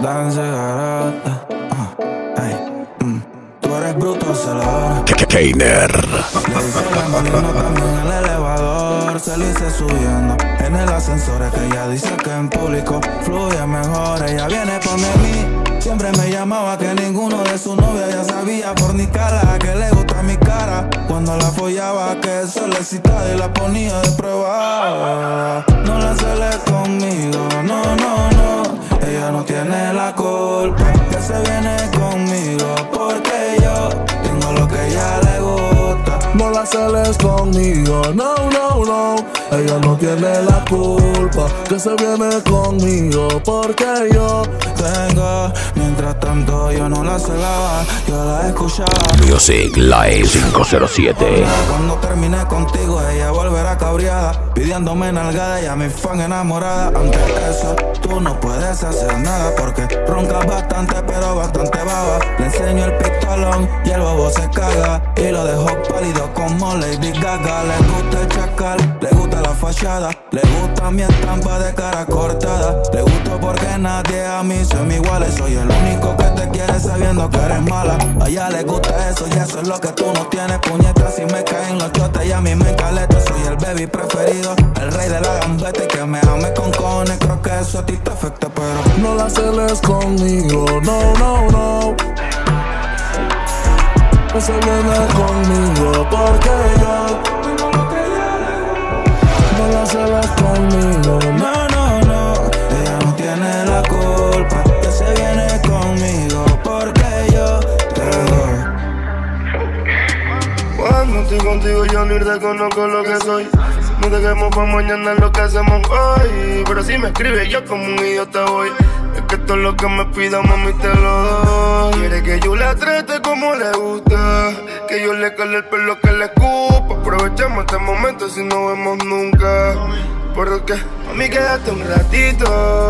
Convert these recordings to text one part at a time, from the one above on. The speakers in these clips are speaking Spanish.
dance garota. Tú eres bruto, celador. Keiner. Le hice remolino también en el elevador. Se lo hice subiendo en el ascensor. Es que ella dice que en público fluye mejor. Ella viene por mí. Siempre me llamaba que ninguno de sus novias ya sabía fornicarla, que le gusta mi cara cuando la follaba, que se le excitaba y la ponía de prueba. No la celes conmigo, no, no, no. Ella no tiene la culpa que se viene conmigo, porque yo tengo lo que ella le gusta. No la celes conmigo, no, no, no. Ella no tiene la culpa que se viene conmigo, porque yo tengo. Mientras tanto yo no la celaba, yo la escuchaba. Music Live 507. Cuando terminé contigo ella volverá cabreada, pidiéndome nalgada y a mi fan enamorada. Ante eso tú no puedes hacer nada, porque roncas bastante pero bastante baba. Le enseño el pistolón y el bobo se caga, y lo dejo pálido como Lady Gaga. Le gusta el chacal, le gusta la fachada, le gusta mi estampa de cara cortada. Le gusto porque nadie a mí son iguales. Soy el único que te quiere sabiendo que eres mala. A ella le gusta eso y eso es lo que tú no tienes. Puñetas si me caen los chotes y a mí me encaleta. Soy el baby preferido, el rey de la gambeta, y que me ame con cojones. Creo que eso a ti te afecta, pero no la celes conmigo, no, no, no. Que se viene conmigo, porque yo no la celes conmigo, no, no, no. Ella no tiene la culpa que se viene conmigo, porque yo tengo. Cuando estoy contigo yo ni reconozco lo que soy. No dejemos pa' mañana lo que hacemos hoy. Pero si me escribes yo como un idiota voy. Es que todo lo que me pida, mami, te lo doy. Quiere que yo la trate como le gusta, que yo le cale el pelo, que le escupa. Aprovechemos este momento si no vemos nunca. Porque, mami, quédate un ratito.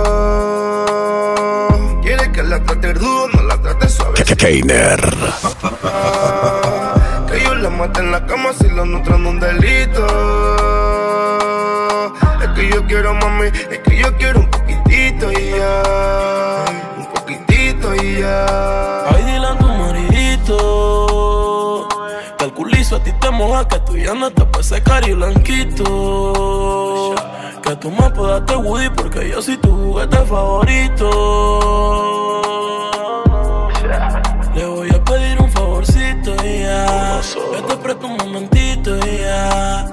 Quiere que la trate duro, no la trate suave. Keiner. Que yo la mate en la cama si la nutra en un delito. Es que yo quiero, mami, es que yo quiero un poquitito y ya. Un poquitito y ya. Ay, dile a tu maridito que el culizo a ti te moja, que tú ya no te puedes secar y blanquito. Que tú me puedas darte Woody porque yo soy tu juguete favorito. Le voy a pedir un favorcito y ya. Que te presto un momentito y ya.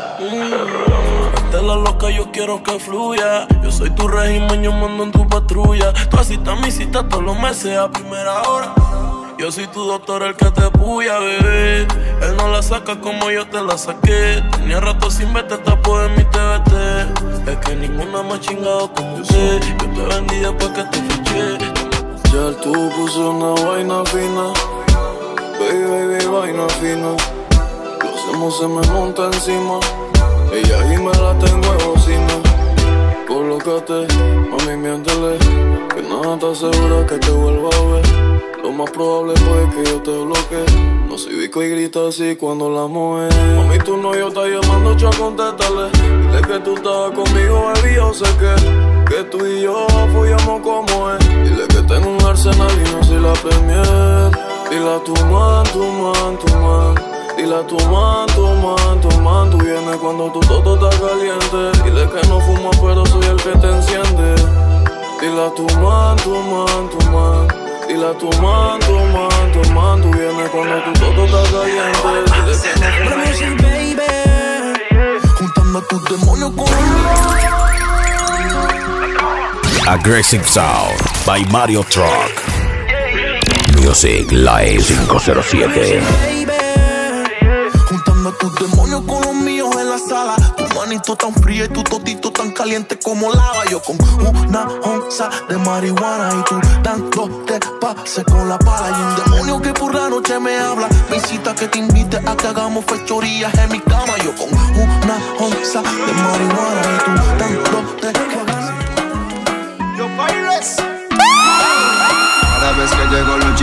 De la loca yo quiero que fluya. Yo soy tu régimen, yo mando en tu patrulla. Tú asistas mi cita todos los meses a primera hora. Yo soy tu doctor, el que te puya, bebé. Él no la saca como yo te la saqué. Tenía rato sin verte, tapo de mi TBT. Es que ninguna más chingado como usted. Yo te vendí después que te fiché. ya tú puso una vaina fina. Baby, baby, vaina fina. Lo hacemos, se me monta encima. Ella y me la tengo en bocina. Colócate, mami, miéntele, que nada te asegura que te vuelva a ver. Lo más probable puede que yo te bloquee. No soy bico y grita así cuando la mueve. Mami, tu novio está llamando, cha, contéstale. Dile que tú estabas conmigo, baby, yo sé que tú y yo follamos como es. Dile que tengo un arsenal y no soy la premier. Dile a tu man, tu man, tu man. Dile a tu man, tu man, tu man. Tú vienes cuando tu toto está caliente. Dile que no fumo pero soy el que te enciende. Dile a tu man, tu man, tu man. Dile a tu man, tu man, tu man. Tú vienes cuando tu toto está caliente. Dile que no fumo. Baby, juntando a tus demonios con Aggressive Sound by Mario Truck. Music Live 507. juntando a tus demonios con los míos en la sala. Tu manito tan fría y tu totito tan caliente como lava. Yo con una onza de marihuana y tú dándote pase con la pala. Y un demonio que por la noche me habla, me incita que te invite a que hagamos fechorías en mi cama. Yo con una onza de marihuana y tú dándote. Yo bailes. Cada vez que llego Lucifer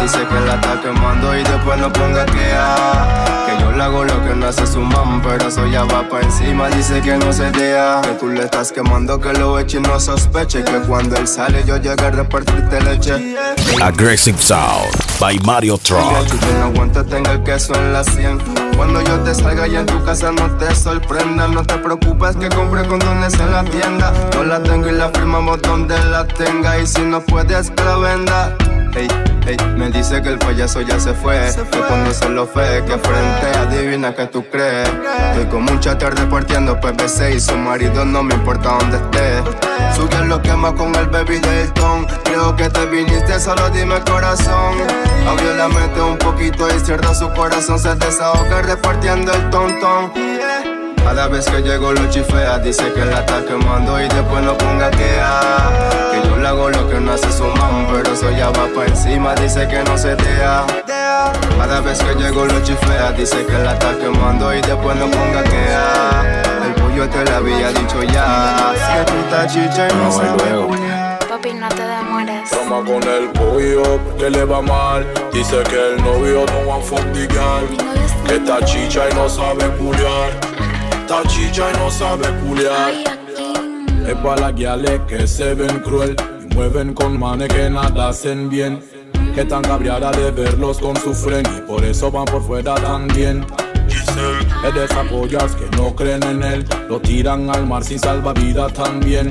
dice que la está quemando y después no ponga que yo le hago lo que no hace su mam, pero eso ya va pa' encima, dice que no se deja. Que tú le estás quemando, que lo eche y no sospeche, que cuando él sale yo llegue a repartirte leche. Aggressive Sound by Mario Truck. Que no aguanta, tenga el queso en la 100. Cuando yo te salga y en tu casa no te sorprenda. No te preocupes que compre condones en la tienda. No la tengo y la firmamos donde la tenga. Y si no puedes que la venda. Ey, ey, me dice que el payaso ya se fue. Que cuando se lo fue, que frente, adivina que tú crees. Estoy con mucha tarde partiendo PVC y su marido no me importa donde esté. Subió lo quema con el baby Dayton. Creo que te viniste, solo dime corazón. Abrió la mente un poquito y cierra su corazón. Se desahoga repartiendo el tontón. Cada vez que llego lo chifea, dice que la está quemando y después no ponga que yo le hago lo que no hace su mam, pero eso ya va pa' encima, dice que no se deja. Cada vez que llego lo chifea, dice que la está quemando y después no ponga que el pollo te lo había dicho ya. Que tú estás chicha y no sabes. Papi, no te demores. Trama con el pollo, que le va mal. Dice que el novio no want fuck the girl. Que está chicha y no sabe culiar. Está chicha y no sabe culiar. Es pa' las guiales que se ven cruel y mueven con manes que nada hacen bien. Que están cabreadas de verlos con su friend y por eso van por fuera también. Es de esas pollas que no creen en él, lo tiran al mar sin salvavidas también.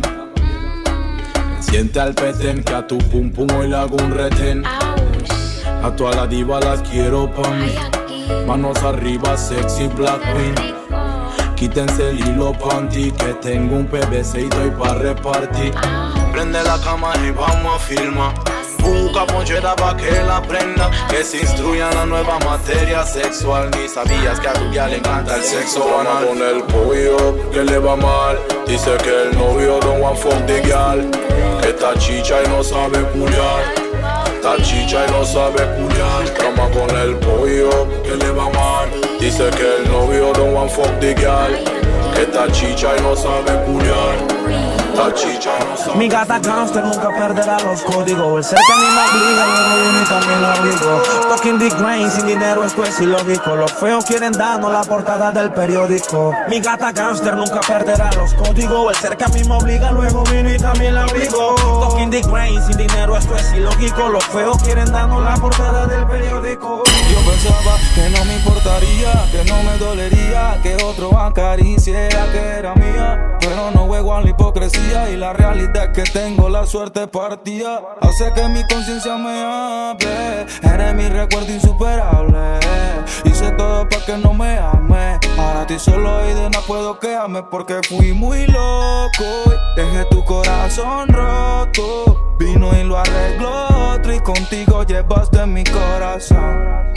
Siente al petén que a tu pum pum hoy le hago un retén. A todas las divas las quiero pa' mí. Manos arriba, sexy black queen. Quítense el hilo panty, que tengo un PVC y doy pa' repartir. Prende la cámara y vamos a filmar. Busca ponchera pa' que la prenda. Que se instruya en la nueva materia sexual. Ni sabías que a tu ya le encanta el sexo anal. Con el pollo, que le va mal. Dice que el novio don't want fuck the girl. Que está chicha y no sabe culiar. Está chicha y no sabe culiar. Trama con el pollo, que le va mal. Dice que el novio don't want fuck the girl. Que está chicha y no sabe culiar. Mi gata gangster nunca perderá los códigos. El ser que a mí me obliga, luego viene y también lo obligo. Talking the grain, sin dinero esto es ilógico. Los feos quieren darnos la portada del periódico. Mi gata gangster nunca perderá los códigos. El ser que a mí me obliga, luego viene y también lo obligo. Talking the grain, sin dinero esto es ilógico. Los feos quieren darnos la portada del periódico. Yo pensaba que no me importaría, que no me dolería, que otro acariciera que era mía. Pero no juego a la hipocresía y la realidad es que tengo la suerte partida. Hace que mi conciencia me hable. Eres mi recuerdo insuperable. Hice todo para que no me ame. Para ti solo y de nada puedo quejarme porque fui muy loco. Dejé tu corazón roto. Vino y lo arregló otro y contigo llevaste mi corazón.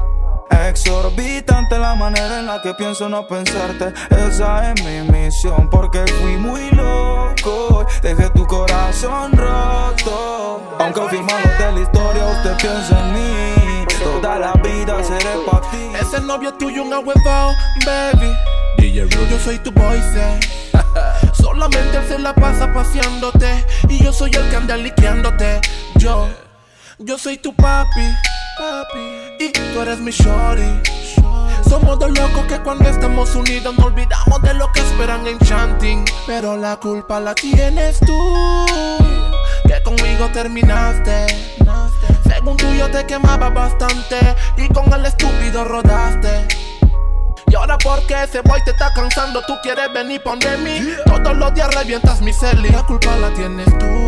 Exorbitante la manera en la que pienso no pensarte. Esa es mi misión porque fui muy loco. Dejé tu corazón roto. Aunque firmamos de la historia, usted piensa en mí. Toda la vida seré pa' ti. Ese novio tuyo un ahuevao, baby. DJ Rudy, yo soy tu boyfriend. Solamente él se la pasa paseándote y yo soy el que anda liqueándote. Yo soy tu papi. Y tú eres mi shorty. Somos dos locos que cuando estamos unidos no olvidamos de lo que esperan en Chanting. Pero la culpa la tienes tú, que conmigo terminaste. Según tú yo te quemaba bastante y con el estúpido rodaste. Y ahora porque ese boy te está cansando, tú quieres venir pon de mí. Todos los días revientas mi celi. La culpa la tienes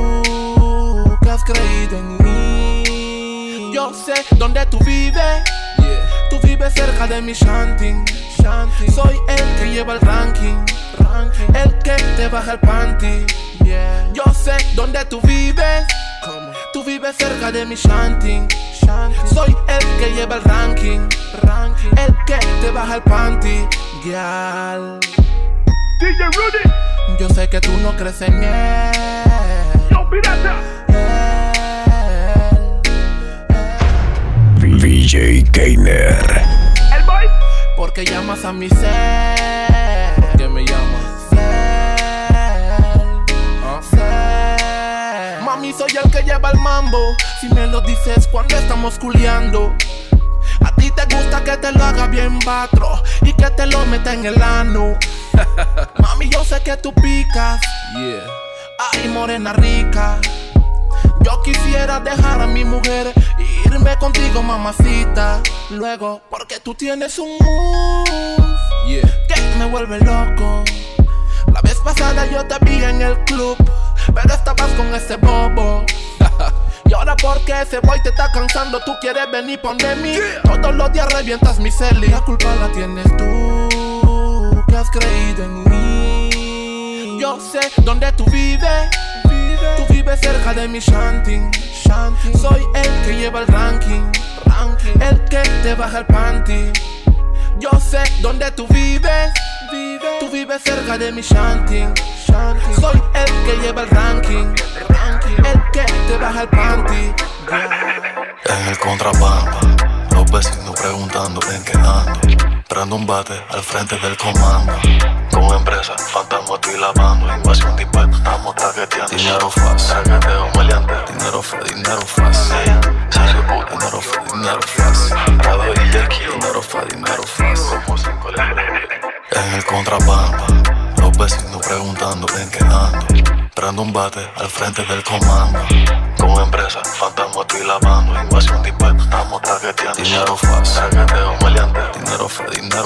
tú, que has creído en mí. Yo sé dónde tú vives. Tú vives cerca de mi Chanting. Soy el que lleva el ranking. El que te baja el panty. Yo sé dónde tú vives. Tú vives cerca de mi Chanting. Soy el que lleva el ranking. El que te baja el panty. Girl. DJ Rudy. Yo sé que tú no crees en él. Yo, pirata. DJ Gainer. El boy. Porque llamas a mi ser. ¿Por qué me llamas? Ser. Mami, soy el que lleva el mambo. Si me lo dices cuando estamos culiando. A ti te gusta que te lo haga bien batro y que te lo meta en el ano. Mami, yo sé que tú picas. Ay, morena rica. Yo quisiera dejar a mi mujer e irme contigo, mamacita. Luego, porque tú tienes un move que me vuelve loco. La vez pasada yo te vi en el club, pero estabas con ese bobo. Y ahora porque ese boy te está cansando, tú quieres venir pon de mí. Todos los días revientas mi celi. La culpa la tienes tú, que has creído en mí. Yo sé dónde tú vives. Tú vives cerca de mi shanty. Soy el que lleva el ranking. El que te baja el panty. Yo sé dónde tú vives. Tú vives cerca de mi shanty. Soy el que lleva el ranking. El que te baja el panty. En el contrabando, los vecinos preguntando en qué ando. Prendo un bate al frente del comando. Con empresa, fantasma estoy lavando. Invasión dispar, estamos targeteando. Dinero fácil, traqueteo maleante. Dinero fácil, dinero fácil, dinero fácil. Prado y Jackie, dinero fácil. Como 5 libras. En el contrabando, los vecinos preguntando en qué ando. Prendo un bate al frente del comando. Con empresa, fantasma estoy lavando. Invasión dispar, estamos targeteando. Dinero fácil, traqueteo maleante. Dinero fácil, dinero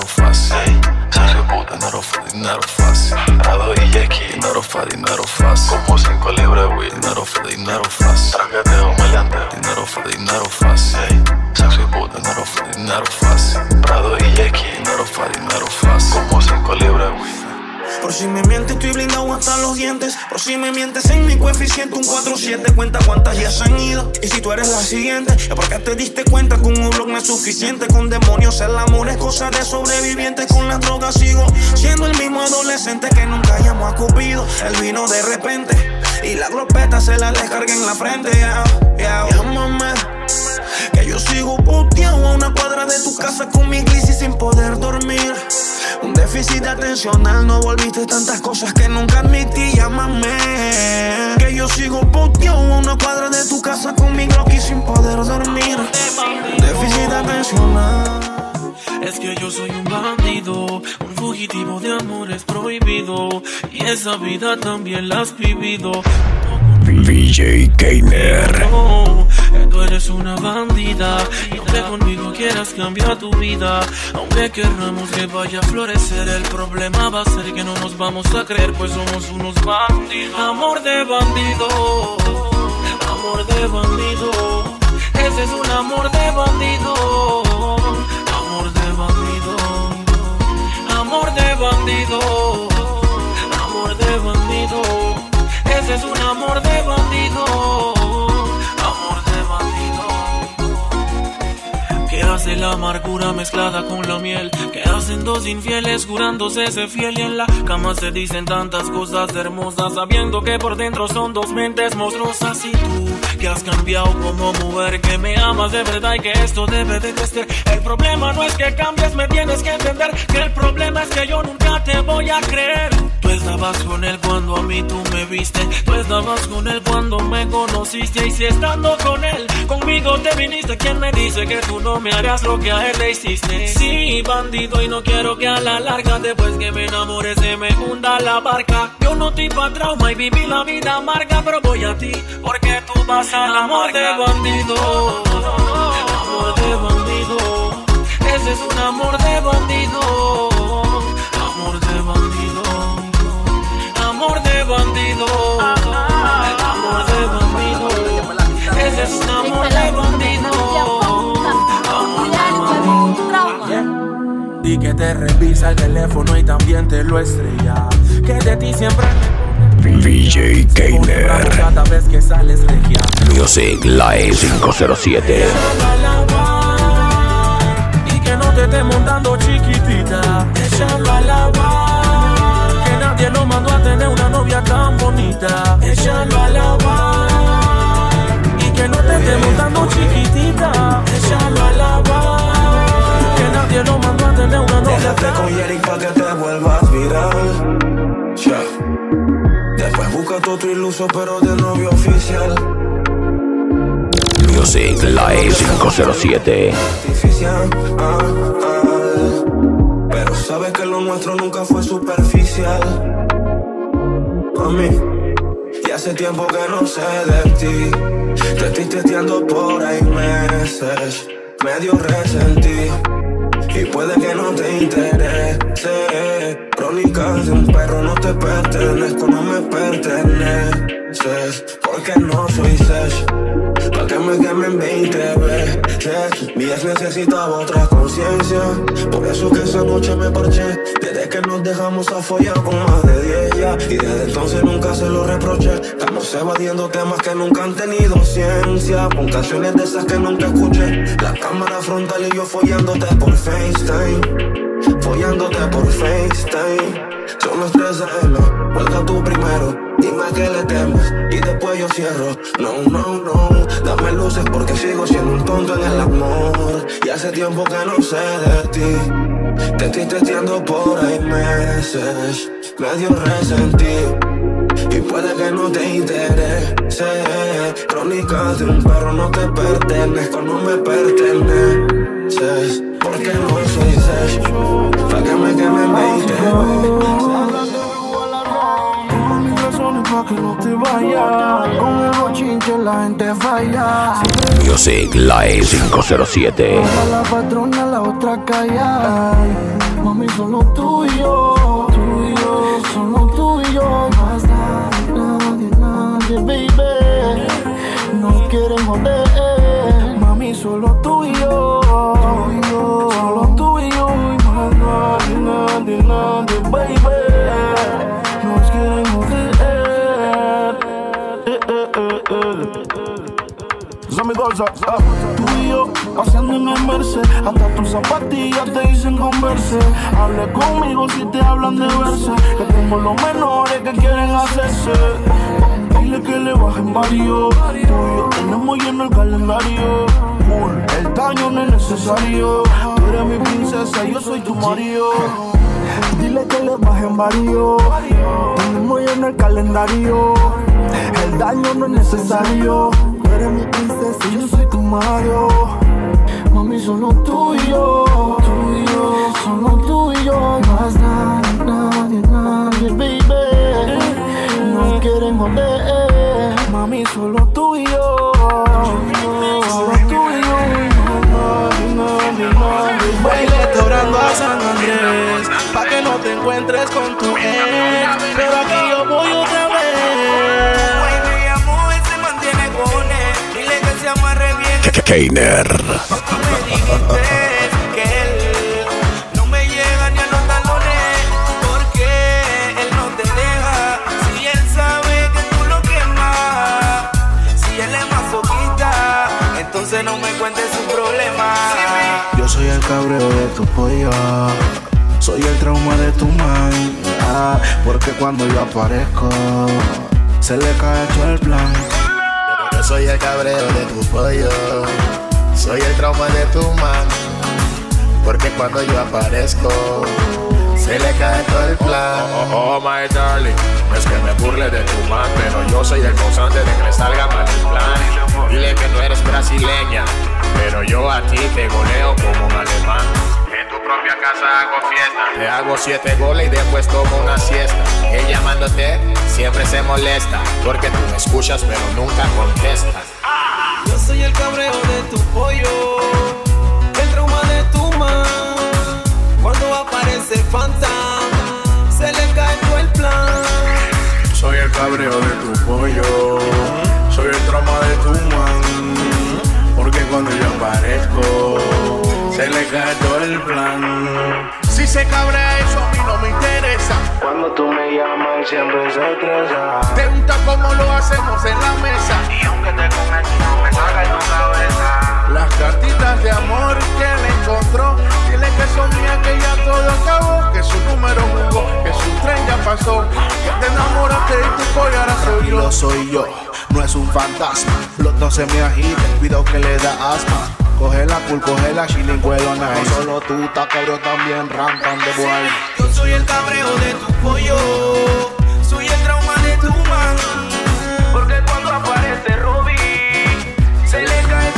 fácil. Prado y Jackie, dinero fácil. Como 5 libras, weed. Dinero fácil. Traqueteo maleante. Dinero fácil. Sexy puta, dinero fácil. Prado y Jackie, dinero fácil. Como 5 libras, weed. Por si me mientes estoy blindado hasta los dientes. Por si me mientes en mi coeficiente un 4-7. Cuenta cuántas ya se han ido. Y si tú eres la siguiente, es porque te diste cuenta que un blog no es suficiente. Con demonios el amor es cosa de sobrevivientes. Con las drogas sigo siendo el mismo adolescente que nunca llamó a Cupido. Él vino de repente y la glopeta se la descarga en la frente. Llámame, que yo sigo puteado a una cuadra de tu casa con mi crisis sin poder dormir. Un déficit atencional, no volviste tantas cosas que nunca admití. Llámame, que yo sigo puteado a una cuadra de tu casa con mi Glocky sin poder dormir. Déficit atencional. Es que yo soy un bandido, un fugitivo de amores prohibido. Y esa vida también la has vivido. DJ Keiner. No, tú eres una bandida. Y aunque conmigo quieras cambiar tu vida, aunque querramos que vaya a florecer, el problema va a ser que no nos vamos a creer, pues somos unos bandidos. Amor de bandido, amor de bandido. Ese es un amor de bandido. Amor de bandido. Amor de bandido. Amor de bandido. Ese es un amor de bandido. Amor de bandido. ¿Qué hace la amargura mezclada con la miel? ¿Qué hacen dos infieles jurándose ser fiel? Y en la cama se dicen tantas cosas hermosas, sabiendo que por dentro son dos mentes monstruosas. Y tú, que has cambiado como mujer, que me amas de verdad y que esto debe de crecer. El problema no es que cambies, me tienes que entender que el problema es que yo nunca te voy a creer. Tú estabas con él cuando a mí tú me viste. Tú estabas con él cuando me conociste. Y si estando con él, conmigo te viniste, ¿quién me dice que tú no me harás lo que a él le hiciste? Sí, bandido, y no quiero que a la larga, después que me enamore, se me hunda la barca. Yo no estoy pa' trauma y viví la vida amarga, pero voy a ti, porque tú vas a la amor de bandido. Amor de bandido. Ese es un amor de bandido. Amor de bandido. Amor de bandido. Amor de bandido. Ese es un amor de bandido. Amor de bandido. Di que te revisa el teléfono y también te lo estrella. Que de ti siempre DJ Keiner. cada vez que sales regia. Music Live 507. Y que no te esté montando chiquitita. Échalo a lavar. Que nadie lo mandó a tener una novia tan bonita. Échalo a lavar. Y que no te esté montando chiquitita. Échalo a lavar. Que nadie lo mandó a tener una novia Déjate tan con Yerick pa' que te vuelvas viral. Después busca tu otro iluso pero de novio oficial. Music Live 507. Artificial, pero sabes que lo nuestro nunca fue superficial. Mami, y hace tiempo que no sé de ti. Te estoy testeando por ahí meses, medio resentí. Y puede que no te interese. Crónicas de un perro, no te pertenezco, no me perteneces. Porque no soy Sesh, pa' que me quemen 20 veces. Mi ex necesitaba otra conciencia, por eso que esa noche me parché. Desde que nos dejamos a follar con más de 10 ya, y desde entonces nunca se lo reproché. Estamos evadiendo temas que nunca han tenido ciencia, con canciones de esas que nunca escuché. La cámara frontal y yo follándote por FaceTime, follándote por FaceTime. Son los 3 AM, cuelga tú primero, dime a qué le temes y después yo cierro. No, no, no, dame luces porque sigo siendo un tonto en el amor. Y hace tiempo que no sé de ti. Te estoy testeando por ahí meses, medio resentido. Y puede que no te interese. Crónicas de un perro, no te pertenezco, no me perteneces. Porque no soy Sesh, pa' que me quemen 20 mis razones pa' que no te vayas. Con el bochinche la gente falla. Music Live 507. Una la patrona, la otra calla. Mami, solo tú y yo, solo tú y yo. Más nadie, nadie, baby. No quieren joder. Mami, solo tú y yo, solo tú y yo. Y más nadie, nadie, baby. Nos quieren joder. Zombie Golza, tú y yo paseando en el Merced, hasta tus zapatillas te dicen converse. Hable conmigo si te hablan de verse, que tengo los menores que quieren hacerse. Dile que le bajen varios, tú y yo tenemos lleno el calendario. El daño no es necesario, tú eres mi princesa, yo soy tu marido. Dile que le bajen varios, tenemos lleno el calendario. El daño no es necesario, tú eres mi princesa y yo soy tu Mario. Mami, solo tú y yo, solo tú y yo. Más nadie, nadie, baby. No quieren joder. Mami, solo tú y yo, solo tú y yo. Bailete orando a San Andrés, pa' que no te encuentres con tu ex. Pero aquí yo voy otra vez. Keiner. Tú me dijiste que él no me llega ni a los talones, porque él no te deja. Si él sabe que tú lo quemas, si él es masoquista, entonces no me cuentes su problema. Yo soy el cabreo de tu pollo, soy el trauma de tu man, porque cuando yo aparezco se le cae todo el plan. Yo soy el cabreo de tu pollo, soy el trauma de tu man, porque cuando yo aparezco se le cae todo el plan. Oh, my darling, no es que me burle de tu man, pero yo soy el causante de que me salga mal el plan. Dile que no eres brasileña, pero yo a ti te goleo como un alemán. En tu propia casa hago fiesta, te hago 7 goles y después tomo una siesta. Él llamándote siempre se molesta, porque tú me escuchas pero nunca contestas. Yo soy el cabreo de tu pollo, el trauma de tu man. Cuando aparece fantasma, se le cae todo el plan. Soy el cabreo de tu pollo, soy el trauma de tu man, porque cuando yo aparezco se le cae todo el plan. Si se cabrea eso a mí no me interesa. Cuando tú me llamas siempre se estresa. Te gusta como lo hacemos en la mesa, Y aunque te comes no me salga en tu cabeza. las cartitas de amor que le encontró, dile que son mías, que ya todo acabó, que su número jugó, que su tren ya pasó, que te enamoraste y tu pollo ahora soy yo. Lo soy yo, no es un fantasma. Los dos se me agitan, cuidado que le da asma. Coge la cool, coge la chilinguelona. No solo tú, ta cabrón también, rampan de boy. Yo soy el cabreo de tu pollo, soy el trauma de tu man, porque cuando aparece Robbie se le cae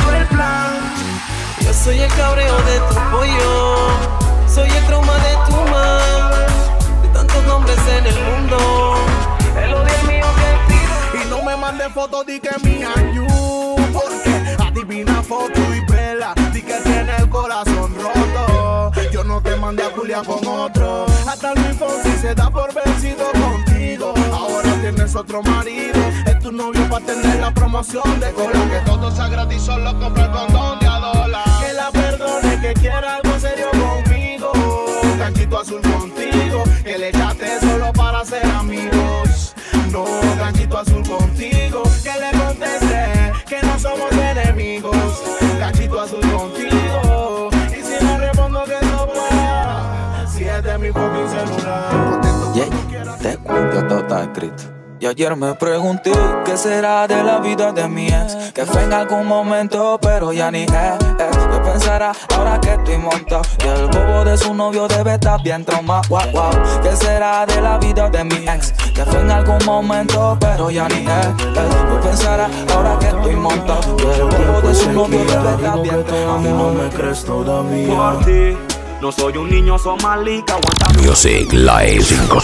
mande fotos, di que me and you. Porque adivina foto y vela, di que tiene el corazón roto. Yo no te mandé a culiar con otro. Hasta Luis Fonsi se da por vencido contigo. Ahora tienes otro marido, es tu novio para tener la promoción de cola. Que todo sea gratis, solo compra el condón de $1. Que la perdone, que quiera algo serio conmigo. Ganchito azul contigo, que le echaste solo para ser amigos. No, ganchito azul contigo, que le contesté que no somos enemigos. Ganchito azul contigo, y si no respondo que no pueda, si es de mi fucking celular. Yeah, te cuento todo está escrito. Y ayer me pregunté qué será de la vida de mi ex, que fue en algún momento pero ya ni es. ¿Qué pensará ahora que estoy montado? Y el bobo de su novio debe estar bien traumado. Wow, wow. ¿Qué será de la vida de mi ex, que fue en algún momento pero ya ni es? ¿Qué pensará ahora que estoy montado? Y el bobo de su novio debe estar bien traumado. A mí no me crees todavía. Por ti, no soy un niño somalí que aguanta. Music Live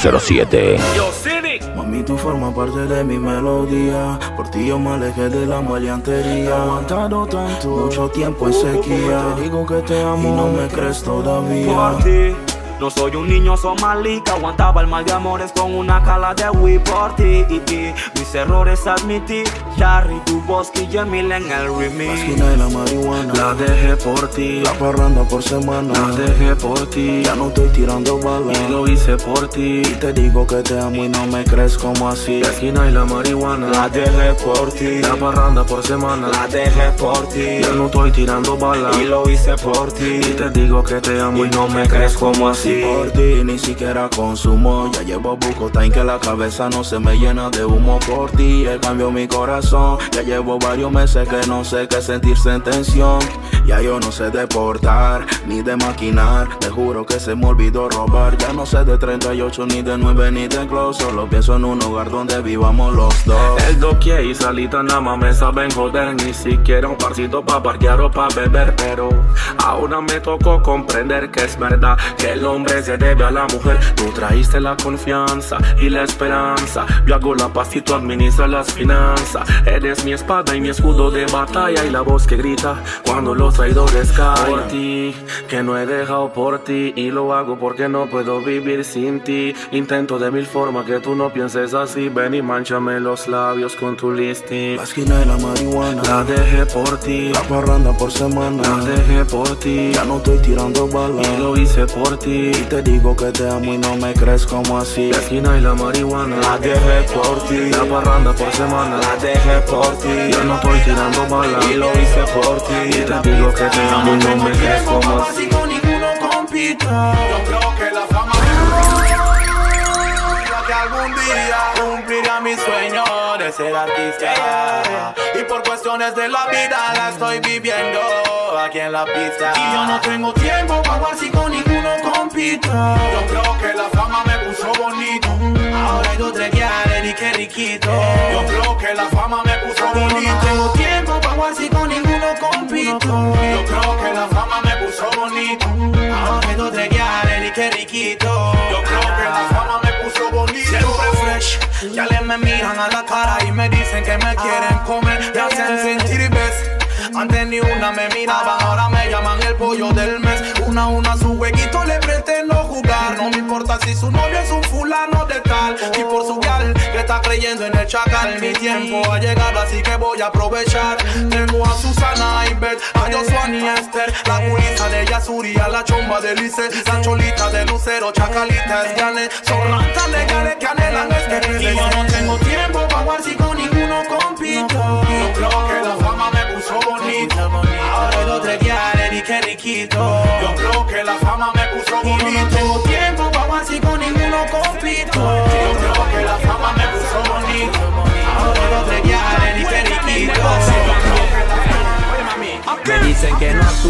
507. Yo, City. Mami, tú formas parte de mi melodía. Por ti yo me alejé de la maleantería. He aguantado tanto, mucho tiempo en sequía. Te digo que te amo y no me crees todavía. Por ti, no soy un niño somalí que aguantaba el mal de amores con una cala de Wii. Por ti, mis errores admití. Charry, Duboski y Emil en el remix. La esquina y la marihuana la dejé por ti. La parranda por semana la dejé por ti. Ya no estoy tirando balas y lo hice por ti. Y te digo que te amo y no me crees como así. La esquina y la marihuana la dejé por ti. La parranda por semana la dejé por ti. Ya no estoy tirando balas y lo hice por ti. Y te digo que te amo y no me crees como así. Por ti ni siquiera consumo. Ya llevo buco time que la cabeza no se me llena de humo por ti. Él cambió mi corazón. Ya llevo varios meses que no sé qué sentirse en tensión. Ya yo no sé de portar ni de maquinar. Te juro que se me olvidó robar. Ya no sé de 38 ni de 9 ni de close. Solo pienso en un hogar donde vivamos los dos. El doquier y salita nada más me saben joder. Ni siquiera un parcito pa' parquear o pa' beber. Pero ahora me tocó comprender que es verdad que el hombre se debe a la mujer. Tú traíste la confianza y la esperanza. Yo hago la paz y tú administras las finanzas. Eres mi espada y mi escudo de batalla y la voz que grita cuando los traidores caen. Por ti, que no he dejado por ti y lo hago porque no puedo vivir sin ti. Intento de mil formas que tú no pienses así. Ven y mánchame los labios con tu lipstick. La esquina y la marihuana la dejé por ti. La parranda por semana la dejé por ti. Ya no estoy tirando balas y lo hice por ti. Y te digo que te amo y no me crees como así. La esquina y la marihuana la dejé por ti. La parranda por semana la dejé por ti. Yo no estoy tirando balas y lo hice por ti. Y te digo que te amo y no me crees como así. Con ninguno compito. Yo creo que la fama que algún día cumplirá mi sueño de ser artista. Y por cuestiones de la vida la estoy viviendo aquí en la pista. Y yo no tengo tiempo para jugar si con ninguno compito. Yo creo que la fama me puso bonito. Ahora hay dos treguiales y que riquito. Yo creo que la fama me puso bonito. No tengo tiempo para jugar si con ninguno compito. Yo creo que la fama me puso bonito. Ahora hay dos treguiales y que riquito. Yo creo que la fama me puso bonito. Siempre fresh, ya le me miran a la cara y me dicen que me quieren comer. Me hacen sentir best. Antes ni una me miraban, ahora me llaman el pollo del mes. Una su huequito le pretendo jugar. No me importa si su novio es un fulano de tal. Y por su gal que está creyendo en el chacal. Mi tiempo ha llegado así que voy a aprovechar. Tengo a Susana y Beth, a Josuan y Esther. La culisa de Yasuri, a la chomba de Lice. La cholita de Lucero, chacalita es Janet. Son rantas legales que anhelan este. Y yo no tengo tiempo para jugar si con ninguno compito. Yo creo que la fama me puso bonito. Ahora hay dos treguiales y que riquito. Yo creo que la fama me puso bonito. Y no tengo tiempo para jugar si con ninguno compito. Yo creo que la fama me puso bonito. Ahora hay dos treguiales y que riquito. Me dicen que no actúo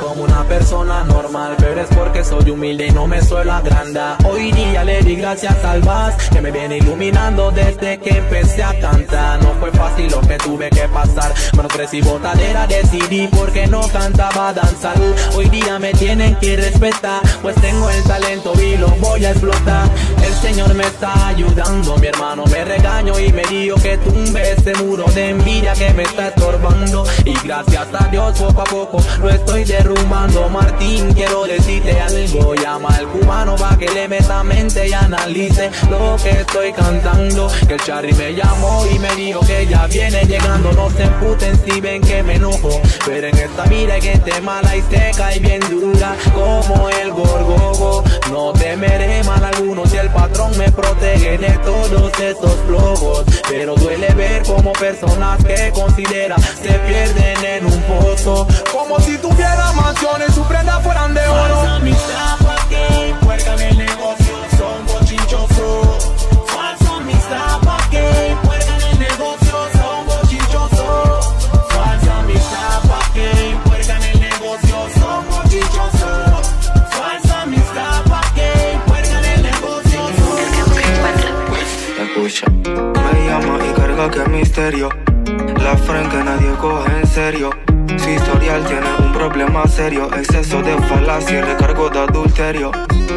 como una persona normal, pero es porque soy humilde y no me suelo agrandar. Hoy día le di gracias al Vaz, que me viene iluminando desde que empecé a cantar. No fue fácil lo que tuve que pasar, manos crecí botadera, decidí porque no cantaba danzar. Hoy día me tienen que respetar, pues tengo el talento y lo voy a explotar. El Señor me está ayudando, mi hermano me regañó y me dijo que tumbe ese muro de envidia que me está estorbando. Y gracias a Dios poco a poco lo estoy derrumbando. Martín, quiero decirte algo, llama al cubano pa' que le meta mente y analice lo que estoy cantando. Que el Charry me llamó y me dijo que ya viene llegando. No se emputen si ven que me enojo, pero en esta vida hay gente mala y seca y bien dura como el gorgogo. No temeré mal alguno si el patrón me protege de todos esos flojos, pero duele ver como personas que considera se pierden en un pozo, como si tuviera mansiones, sus prendas fueran de oro. Falsa amistad pa' que puercan el negocio, son bochinchosos. Falsa amistad pa' que puercan el negocio, son bochinchosos. Falsa amistad pa' que puercan el negocio, son bochinchosos. Falsa amistad pa' que puercan el negocio, son bochinchosos. Escucha, me llama y carga que misterio. La friend que nadie coge en serio. Su historial tiene un problema serio, exceso de falacia y recargo de adulterio.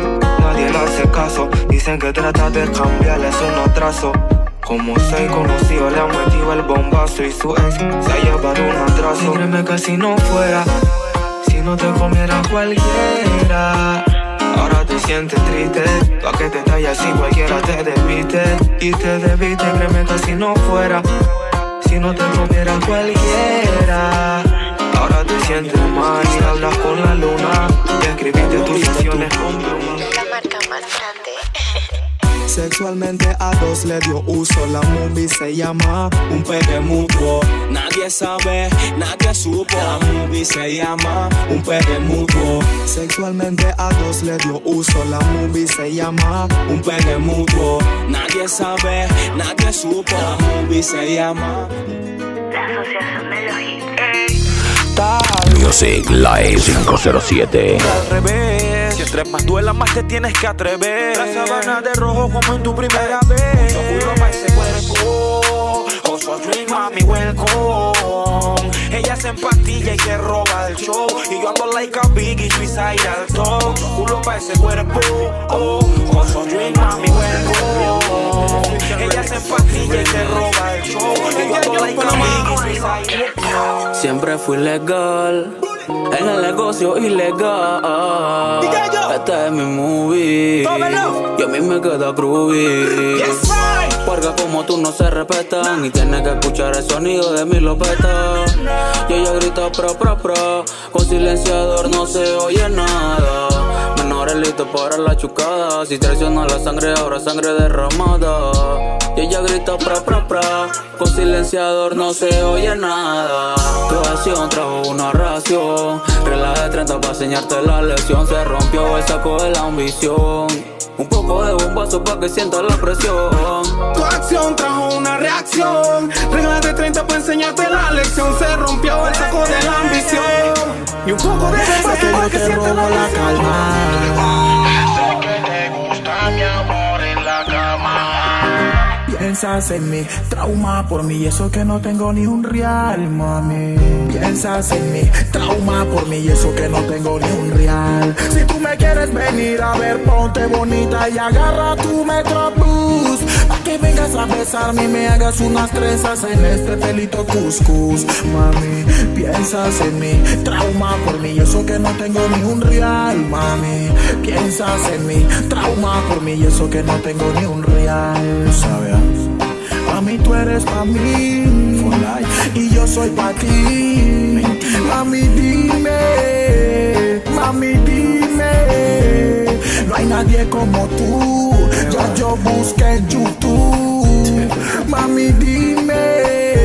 Nadie le hace caso, dicen que trata de cambiar, es un atraso. Como soy conocido, le han metido el bombazo y su ex se ha llevado un atraso. Y créeme que si no fuera, si no te comiera cualquiera, ahora te sientes triste, pa' que te tallas si cualquiera te despiste. Y te debiste, créeme que si no fuera, si no te comiera cualquiera, ahora te sientes mal y hablas con la luna y escribiste tus sesiones con pluma. La marca más grande. Sexualmente a dos le dio uso, la movie se llama Un Pegue Mutuo. Nadie sabe, nadie supo, la movie se llama Un Pegue Mutuo. Sexualmente a dos le dio uso, la movie se llama Un Pegue Mutuo. Nadie sabe, nadie supo, la movie se llama La Asociación de los Hits. Music Live 507. Al revés, si entre más duela más te tienes que atrever. La sabana de rojo como en tu primera vez. Yo juro pa' ese cuerpo, also dream mami welcome. Ella se empastilla y se roba el show, y yo ando like a Biggie, suicide al top. Yo juro pa' ese cuerpo, also dream mami welcome. Ella se empastilla y se roba el show, y yo ando like a Biggie, suicide al top. Siempre fui legal en el negocio ilegal. Esta es mi movie y a mí me queda groovy. Porque como tú no se respetan y tienes que escuchar el sonido de mi lopeta. Y ella grita pro, con silenciador no se oye nada. Menores listos para la chucada, si traiciona la sangre ahora sangre derramada. Y ella grita pro, con silenciador no se oye nada. Tu acción trajo una ración, regla de 30 para enseñarte la lección. Se rompió el saco de la ambición, un poco de bombazo para que sientas la presión. Tu acción trajo una reacción, regla de 30 para enseñarte la lección. Se rompió el saco de la ambición y un poco de bombazo para que sientas la calma. Sé que te gusta mi amor en la cama. Piensas en mi trauma por mí y eso que no tengo ni un real, mami. Piensas en mi trauma por mí y eso que no tengo ni un real. Si tú me quieres venir a ver, ponte bonita y agarra tu Metrobús, pa' que vengas a besarme y me hagas unas trenzas en este pelito cuscús. Mami, piensas en mi trauma por mí y eso que no tengo ni un real, mami. Piensas en mi trauma por mí y eso que no tengo ni un real, ¿sabes? Mami, tú eres pa' mí y yo soy pa' ti. Mami, dime, no hay nadie como tú. Ya yo busqué en YouTube. Mami, dime,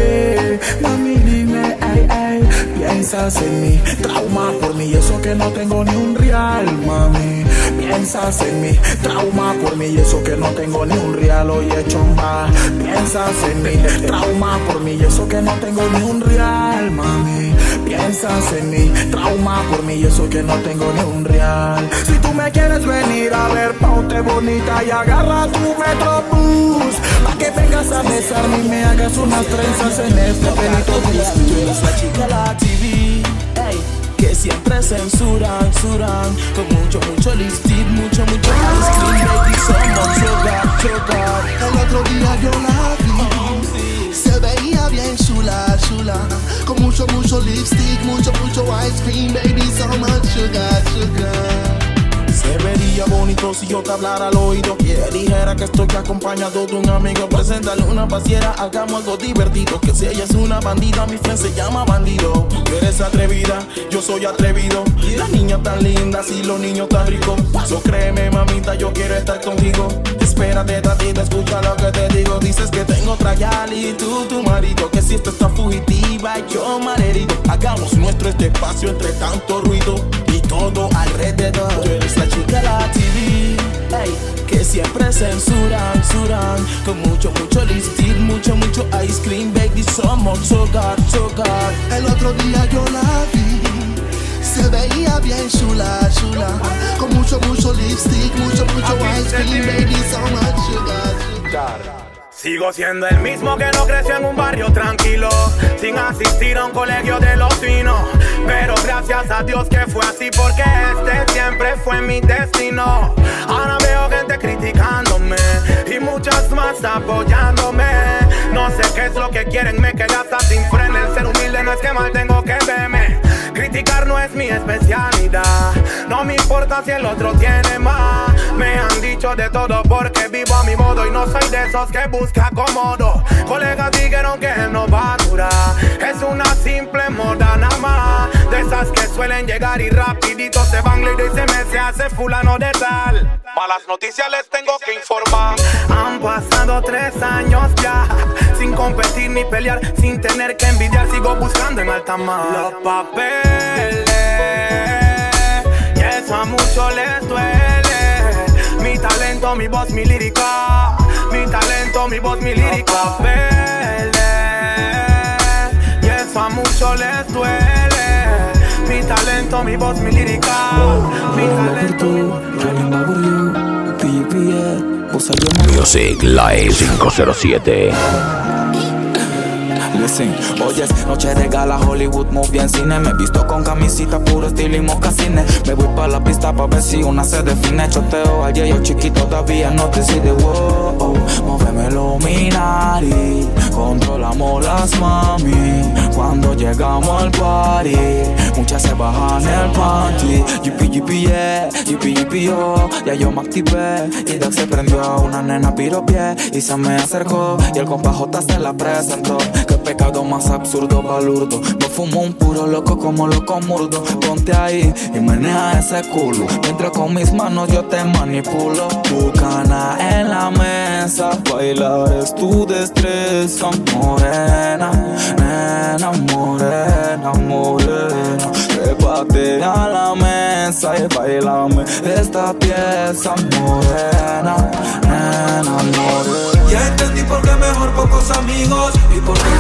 ay, piensas en mí, trauma por mí y eso que no tengo ni un real, mami. Piensas en mí, trauma por mí y eso que no tengo ni un real hoy hecho en bar. Piensas en mí, trauma por mí y eso que no tengo ni un real, mami. Piensas en mí, trauma por mí y eso que no tengo ni un real. Si tú me quieres venir a ver, ponte bonita y agarra tu Metrobús, pa' que vengas a besarme y me hagas unas trenzas en este pelito bus. Tú eres la chica de la TV, ey, que siempre censuran, con mucho lipstick, mucho ice cream, baby, somos sugar. El otro día yo la vi, se veía bien chula, con mucho lipstick, mucho ice cream, baby, so much sugar. Se vería bonito si yo te hablara al oído, te dijera que estoy acompañado de un amigo. Preséntale una pasiera, hagamos algo divertido. Que si ella es una bandida, mi friend se llama bandido. Tú eres atrevida, yo soy atrevido. La niña tan linda, si los niños tan ricos. So créeme, mamita, yo quiero estar contigo. Espérate, tatita, escucha lo que te digo. Dices que tengo otra yali y tú tu marido. Que si esta está fugitiva y yo malherido. Hagamos nuestro espacio entre tanto ruido y todo alrededor. Tú eres la chica de la TV, ey, que siempre censuran, con mucho lipstick, mucho ice cream, baby, somos sugar. El otro día yo la vi, se veía bien chula, con mucho lipstick, mucho ice cream, baby, so much sugar. Sigo siendo el mismo que no creció en un barrio tranquilo, sin asistir a un colegio de los finos. Pero gracias a Dios que fue así, porque este siempre fue mi destino. Ahora veo gente criticándome y muchas más apoyándome. No sé qué es lo que quieren, me quedé hasta sin freno. El ser humilde no es que mal tengo que verme. Criticar no es mi especialidad. No me importa si el otro tiene más. Me han dicho de todo porque vivo a mi modo y no soy de esos que busca acomodo. Colegas dijeron que no va a durar. Es una simple moda nada más. De esas que suelen llegar y rapidito se van, y se hace fulano de tal. Malas noticias les tengo que informar. Han pasado 3 años ya, sin competir ni pelear, sin tener que envidiar. Sigo buscando en alta mar los papeles, y eso a muchos les duele. Mi talento, mi voz, mi lírica. Mi talento, mi voz, mi lírica. Los papeles, y eso a muchos les duele. Mi talento, mi voz, mi lírica. Mi talento, mi voz, mi lírica. Music Live 507. Listen, hoy es noche de gala, Hollywood movie en cine. Me visto con camisita, puro estilo y mocasines. Me voy pa' la pista pa' ver si una se define. Choteo al yo chiquito todavía no te decide. Wow, móveme los Minari, controlamos las mami. Cuando llegamos al party, muchas se bajan el panty. Yippee, yeah, yippee, yo. Ya yo me activé y Doc se prendió a una nena piropié y se me acercó y el compa J se la presentó. Qué pecado más absurdo, balurdo. Me fumo un puro loco como loco murdo. Ponte ahí y menea ese culo, mientras con mis manos yo te manipulo. Tu cana en la mesa, bailar es tu destreza. Morena, nena, morena, trépate a la mesa y bailame esta pieza. Morena, nena, morena. Ya entendí por qué mejor pocos amigos y por qué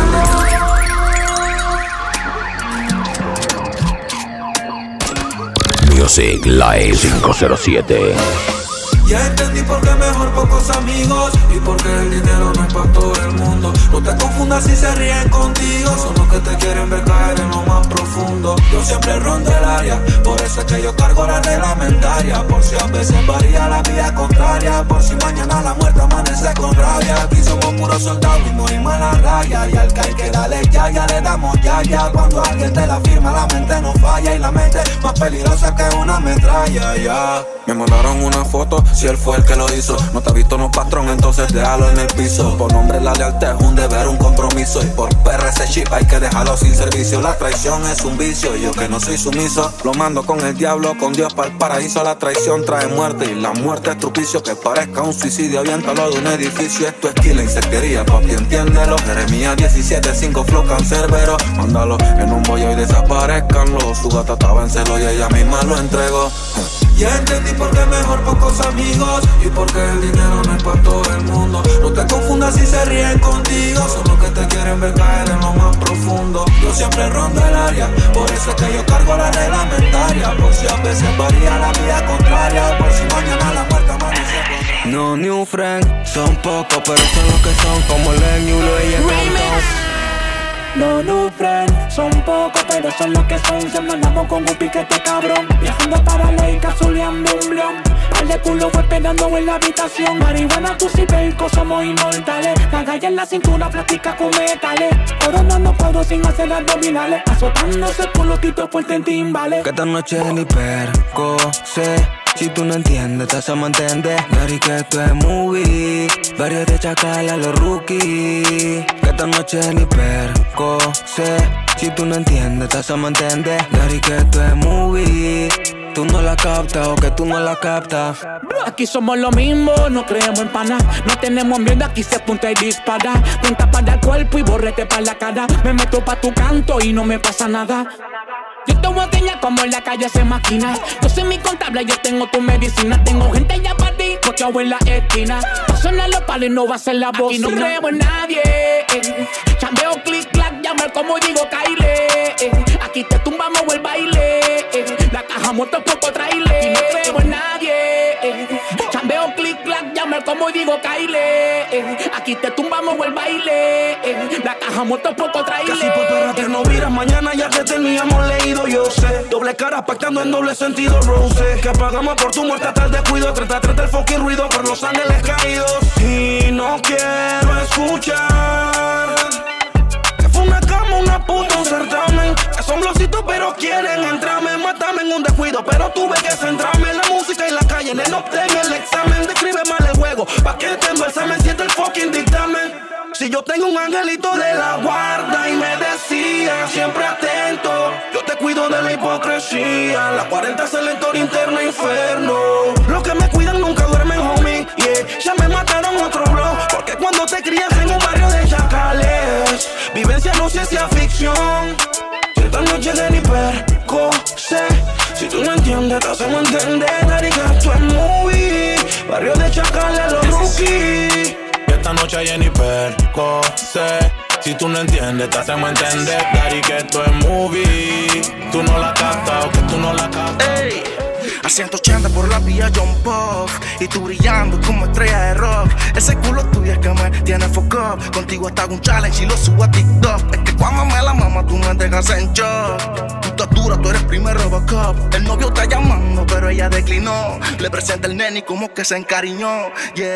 Music Live 507. Ya entendí por qué mejor pocos amigos y porque el dinero no es para todo el mundo. No te confundas si se ríen contigo, son los que te quieren ver caer en lo más profundo. Yo siempre rondo el área, por eso es que yo cargo la reglamentaria. Por si a veces varía la vía contraria, por si mañana la muerte amanece con rabia. Aquí somos puros soldados y morimos en la raya. Y al que hay que darle ya le damos ya. Cuando alguien te la firma la mente no falla, y la mente más peligrosa que una metralla, ya. Me mandaron una foto, si él fue el que lo hizo. No te ha visto no patrón, entonces déjalo en el piso. Por nombre la lealtad es un deber, un compromiso. Y por perra ese chip hay que dejarlo sin servicio. La traición es un vicio, yo que no soy sumiso lo mando con el diablo, con Dios para el paraíso. La traición trae muerte y la muerte es trupicio. Que parezca un suicidio, aviéntalo de un edificio. Esto es kila insectería, papi, entiéndelo. Jeremías 17:5 flow cancerbero. Mándalo en un bollo y desaparezcanlo. Su gata estaba en celo y ella misma lo entregó. Ya entendí por qué mejor pocos amigos y porque el dinero no es para todo el mundo. No te confundas si se ríen contigo, son los que te quieren ver caer en lo más profundo. Yo siempre rondo el área, por eso es que yo cargo la reglamentaria. Por si a veces varía la vida contraria, por si mañana la muerte amanece. No new friend, son pocos pero son los que son, como Len, Yulo y el No new friend, son pocos pero son los que son. Siempre andamos con un piquete cabrón, viajando para ley, cazuleando un blon. Al de culo fue esperando en la habitación. Marihuana, tú y Belco somos inmortales. La galla en la cintura practica con metales. Coronando cuadros sin hacer abdominales, azotándose por los titos fuertes en timbales. Que esta noche ni perco sé. Si tú no entiendes, te hacemos entender. Dari que esto es movie, varios de chacal a los rookies. Que esta noche ni perco sé. Si tú no entiendes, te hacemos entender. Dari que esto es movie. Tú no la captas o que tú no la captas. Aquí somos lo mismo, no creemos en pana. No tenemos miedo, aquí se apunta y dispara. Punta para el cuerpo y borrete para la cara. Me meto pa' tu canto y no me pasa nada. Yo te voy a enseñar como en la calle se maquina. Yo soy mi contable, yo tengo tu medicina. Tengo gente ya para ti, cochao en la esquina. Pa' sonar los palos y no va a ser la bocina. Aquí no creo en nadie, chambeo, clic, clac, llamar como digo, Kyle. Aquí te tumbamos el baile. La caja muerto poco trailer. Aquí no creo en nadie, chambeo, clic, clac, llamar como digo, Kyle. Aquí te tumbamos el baile. La caja muerto poco trailer. Casi por perra que no miras mañana ya te teníamos leído, yo sé. Doble cara pactando en doble sentido, Rose. Que pagamos por tu muerte hasta el descuido. Trata el fucking ruido por los ángeles caídos. Y no quiero escuchar que fue una cama, una puta, un certamen. Que son blocitos pero quieren entrarme. Mátame en un descuido, pero tuve que centrarme en la música y la calle. En el obtén el examen, describe mal el juego. Pa' que tengo el examen, siente el fucking dictamen. Si yo tengo un angelito de la guarda y me decía siempre atento, yo te cuido de la hipocresía. La 40 es el lector interno infierno. Los que me cuidan nunca duermen, homie, yeah. Ya me mataron otro bro, porque cuando te crías en un barrio de chacales, vivencia no sé si es ficción. Si esta noche de ni perco sé. Si tú no entiendes, te hacemos entender. Dari que esto es movie, barrio de chacales, los rookies. Esta noche hay ni perco sé. Si tú no entiendes, te hacemos entender. Dari que esto es movie. Tú no la captas o que tú no la captas. Ey, a 180 por la vía John Puff. Y tú brillando como estrella de rock. Ese culo tuyo es que me tiene fuck up. Contigo hasta hago un challenge y lo subo a TikTok. Es que cuando me la mama tú me dejas en shock. Tú estás dura, tú eres primer Robocop. El novio está llamando pero ella declinó. Le presenta el nene y como que se encariñó.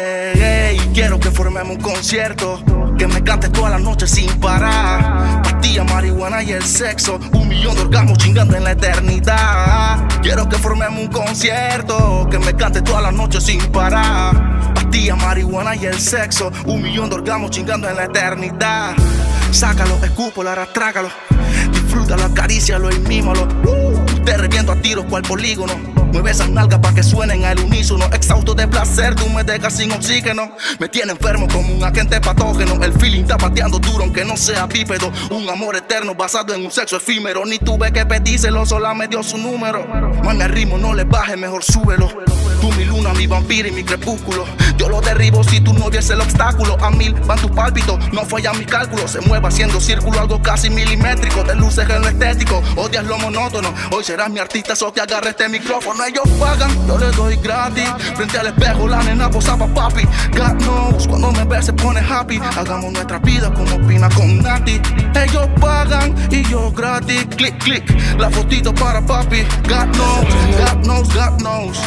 Yeah, y quiero que formemos un concierto. Que me cantes toda la noche sin parar. Pastilla, marihuana y el sexo. 1 millón de orgasmos chingando en la eternidad. Quiero que formemos un concierto. Que me cantes toda la noche sin parar. Pastilla, marihuana y el sexo. 1 millón de orgasmos chingando en la eternidad. Sácalo, escúpalo, arrastrácalo. Disfrútalo, acarícialo y mímalo. Te reviento a tiros cual polígono. Mueve esas nalgas pa' que suenen al unísono. Exhausto de placer, tú me dejas sin oxígeno. Me tiene enfermo como un agente patógeno. El feeling está pateando duro aunque no sea bípedo. Un amor eterno basado en un sexo efímero. Ni tuve que pedírselo, sola me dio su número. Mami al ritmo, no le bajes, mejor súbelo. Tú mi luna, mi vampiro y mi crepúsculo. Yo lo derribo si tú no vieses el obstáculo. A 1000 van tus pálpitos, no fallan mis cálculos. Se mueve haciendo círculo, algo casi milimétrico. De luces en lo estético, odias lo monótono. Hoy serás mi artista, so que agarre este micrófono. Ellos pagan, yo les doy gratis. Frente al espejo, la nena posa pa' papi. God knows, cuando me ve se pone happy. Hagamos nuestra vida como Pina con Nati. Ellos pagan y yo gratis. Click, click, la fotito para papi. God knows, God knows, God knows.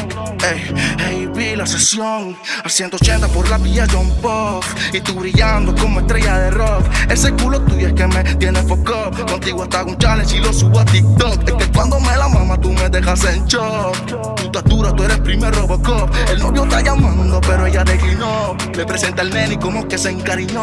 Ey, vi la sesión a 180 por la vía John Puff. Y tú brillando como estrella de rock. Ese culo tuyo es que me tiene fuck up. Contigo hasta hago un challenge y lo subo a TikTok. Es que cuando me la mama tú me dejas en shock. Tú estás dura, tú eres primer Robocop. El novio está llamando pero ella declinó. Le presenta el nene y como que se encariñó.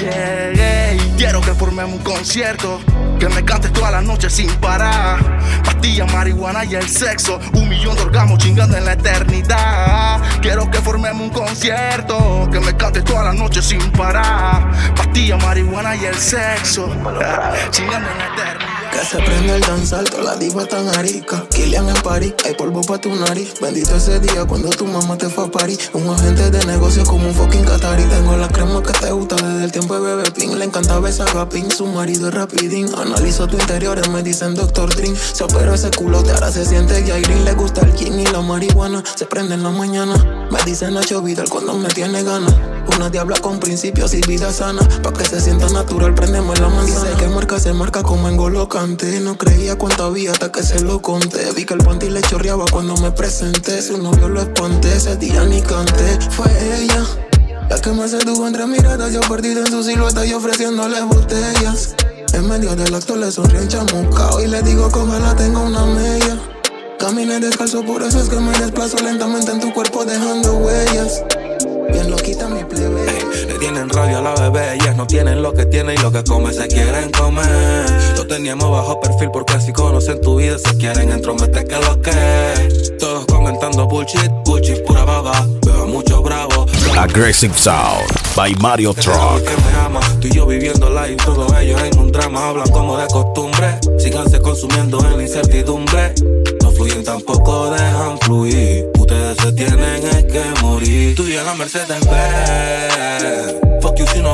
Yeah, quiero que formemos un concierto. Que me cantes toda la noche sin parar. Pastilla, marihuana y el sexo. 1 millón de orgasmos chingando en la eternidad. Quiero que formemos un concierto. Que me cantes toda la noche sin parar. Pastilla, marihuana y el sexo. Chingando en la eternidad. Que Que se prende el danzar, toda la diva tan arica. Kilian en París, hay polvo pa' tu nariz. Bendito ese día cuando tu mamá te fue a París. Un agente de negocio como un fucking catarí. Tengo la crema que te gusta desde el tiempo de Bebé Pin. Le encanta besar a Pin, su marido es rapidín. Analizo tu interior, me dicen Dr. Dream. Se operó ese culote, ahora se siente Jairin. Le gusta el king y la marihuana, se prende en la mañana. Me dicen Nacho Vidal cuando me tiene ganas. Una diabla con principios y vida sana. Pa' que se sienta natural, prendemos la manzana. Dice que marca se marca como en Golo Kanté. No creía cuánto había hasta que se lo conté. Vi que el panty le chorreaba cuando me presenté. Su novio lo espanté, ese día ni canté. Fue ella la que me sedujo entre miradas. Yo perdido en su silueta y ofreciéndole botellas. En medio del acto le sonríe chamucao y le digo que ojalá tenga una media. Caminé descalzo, por eso es que me desplazo lentamente en tu cuerpo dejando huellas. Bien loquita mi plebe. Le tienen rabia a la bebé, ellas no tienen lo que tiene y lo que come se quieren comer. Lo teníamos bajo perfil porque así conocen tu vida, se quieren entrometer que lo que. Todos comentando bullshit, bullshit pura baba. Veo mucho bravo. Aggressive Sound by Mario Truck. Que me ama, tú y yo viviendo live, todos ellos en un drama, hablan como de costumbre. Síganse consumiendo en la incertidumbre. No fluyen, tampoco dejan fluir. Ustedes se tienen es que morir. Tú y en la Mercedes Benz. Fuck you si no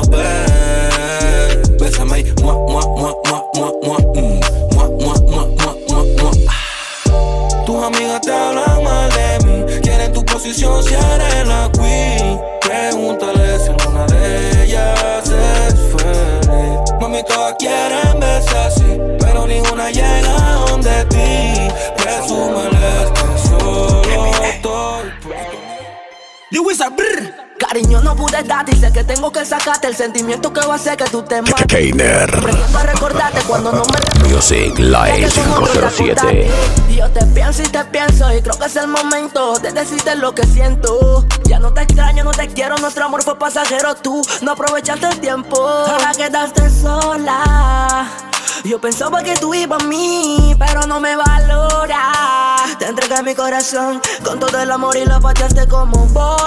ves. Bésame y mua, mua, mua, mua, mua, mua, mua, mua, mua, mua, mua, mua. Tus amigas te hablan mal de mí. Quieren tu posición si eres la queen. Pregúntale si alguna de ellas es feliz. Mami, todas quieren verse así, pero ninguna llega donde ti. Presúmeles que solo estoy. Lewis a brr. Cariño, no pude darte y sé que tengo que sacarte el sentimiento que va a hacer que tú te mates. Keiner. Pretendo recordarte cuando no me Music Live 507. Yo te pienso y creo que es el momento de decirte lo que siento. Ya no te extraño, no te quiero, nuestro amor fue pasajero. Tú no aprovechaste el tiempo, ahora quedaste sola. Yo pensaba que tú ibas a mí, pero no me valora. Te entregué mi corazón con todo el amor y lo pateaste como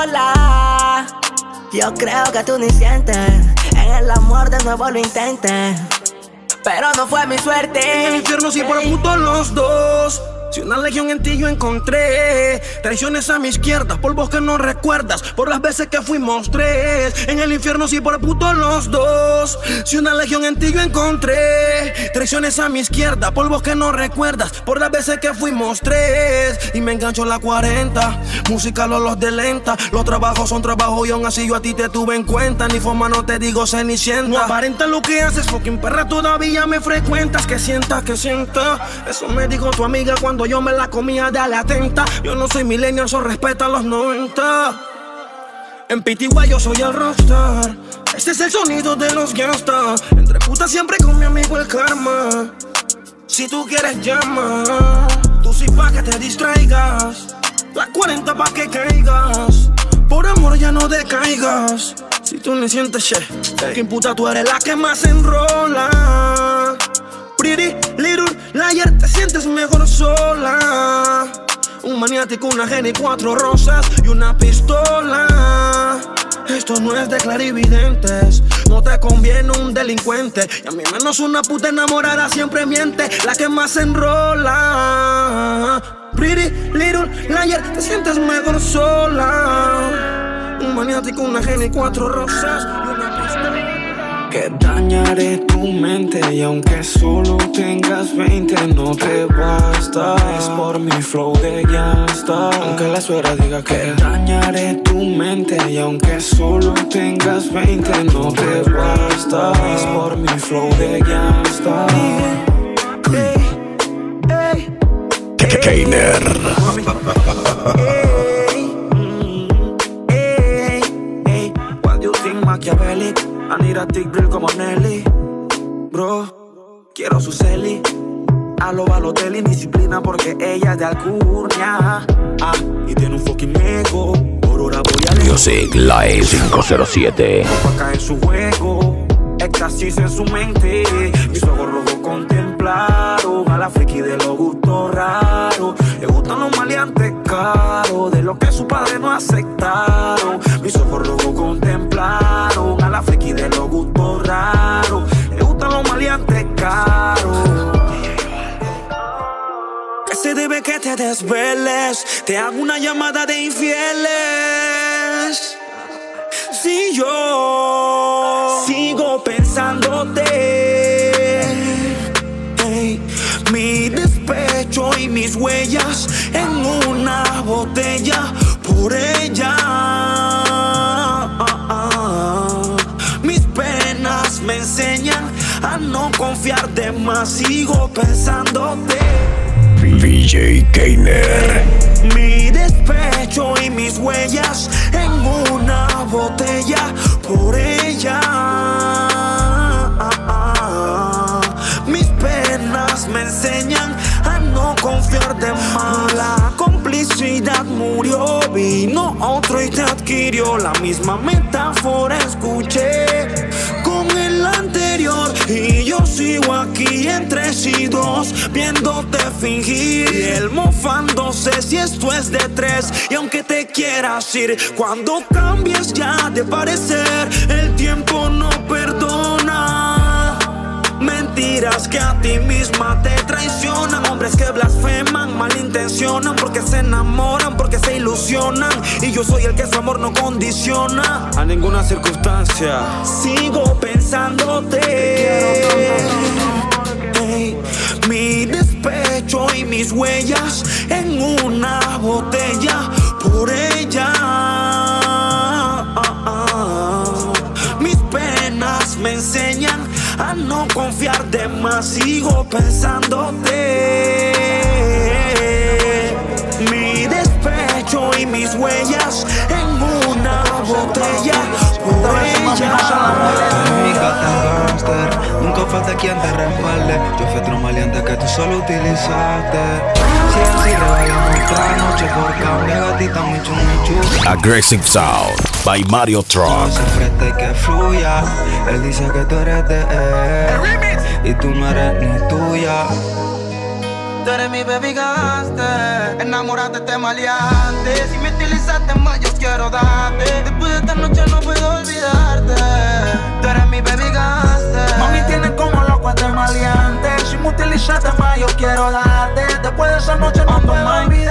bola. Yo creo que tú ni sientes, en el amor de nuevo lo intenté, pero no fue mi suerte. En el infierno sí por puto los dos. Si una legión en ti yo encontré, traiciones a mi izquierda, polvos que no recuerdas, por las veces que fuimos tres. En el infierno sí por puto los dos. Si una legión en ti yo encontré, traiciones a mi izquierda, polvos que no recuerdas, por las veces que fuimos tres. Y me engancho la 40, música los de lenta. Los trabajos son trabajos y aún así yo a ti te tuve en cuenta. Ni forma no te digo cenicienta. No aparenta lo que haces, fucking perra, todavía me frecuentas. Que sienta, eso me dijo tu amiga cuando yo me la comía, dale atenta. Yo no soy millennial, eso respeta los 90. En PTY yo soy el rockstar. Este es el sonido de los gangsters. Entre putas siempre con mi amigo el karma. Si tú quieres llama, tú sí pa' que te distraigas. La 40 pa' que caigas. Por amor ya no decaigas. Si tú me sientes que puta tú eres la que más enrola. Pretty little liar, te sientes mejor sola. Un maniático, una genia y 4 rosas y una pistola. Esto no es de clarividentes, no te conviene un delincuente. Y a mí menos una puta enamorada siempre miente, la que más enrola. Pretty little liar, te sientes mejor sola. Un maniático, una genia y 4 rosas y una pistola. Que dañaré tu mente y aunque solo tengas 20 no te basta. Es por mi flow de gangsta. Aunque la suegra diga que dañaré tu mente y aunque solo tengas 20 no te basta. Es por mi flow de gangsta. Keiner. What do you think, Machiavelli? I need a thick grill como Nelly. Bro, quiero su celi. A lo Balotelli, disciplina porque ella es de alcurnia. Y tiene un fucking ego. Por hora voy a Music Live 507. Acá en su juego, éxtasis en su mente. Mis ojos rojos contemplaron a la friki de los gustos raros. Le gustan los maleantes caros, de lo que su padre no aceptaron. Mis ojos rojos contemplaron a la friki de los gustos raros. Le gustan los maleantes caros. te desveles, te hago una llamada de infieles. Si yo sigo pensándote, hey, mi despecho y mis huellas en una botella por ella. Mis penas me enseñan a no confiar de más. Sigo pensándote, DJ Keiner. mi despecho y mis huellas en una botella por ella. Mis penas me enseñan a no confiar de más. La complicidad murió, vino otro y te adquirió. La misma metáfora escuché con el anterior, y yo sigo aquí entre sí dos, viéndote fingir y él mofándose si esto es de tres. Y aunque te quieras ir, cuando cambies ya de parecer, el tiempo no perdona. Mentiras que a ti misma te traicionan, hombres que blasfeman, malintencionan, porque se enamoran, porque se ilusionan. Y yo soy el que su amor no condiciona a ninguna circunstancia. Sigo pensándote, hey, mi despecho y mis huellas en una botella por ella. Mis penas me enseñan a no confiar de más. Sigo pensándote, mi despecho y mis huellas en una botella por ella. Mi gata gangster, nunca falta quien te respalde. Yo fui otro maleante que tú solo utilizaste. Si él sigue bailando otra noche por cambio, gatita muy chumichu. Aggressive Sound by Mario Truck. Se presta y que fluya. Él dice que tú eres de él y tú no eres ni tuya. Tú eres mi baby gangster, enamórate de este maleante. Si me utilizaste más, yo quiero darte. Después de esta noche no puedo olvidarte. Tú eres mi baby gangster. Mami, tienes como loco este maleante. Si me utilizaste más, yo quiero darte. Después de esa noche no puedo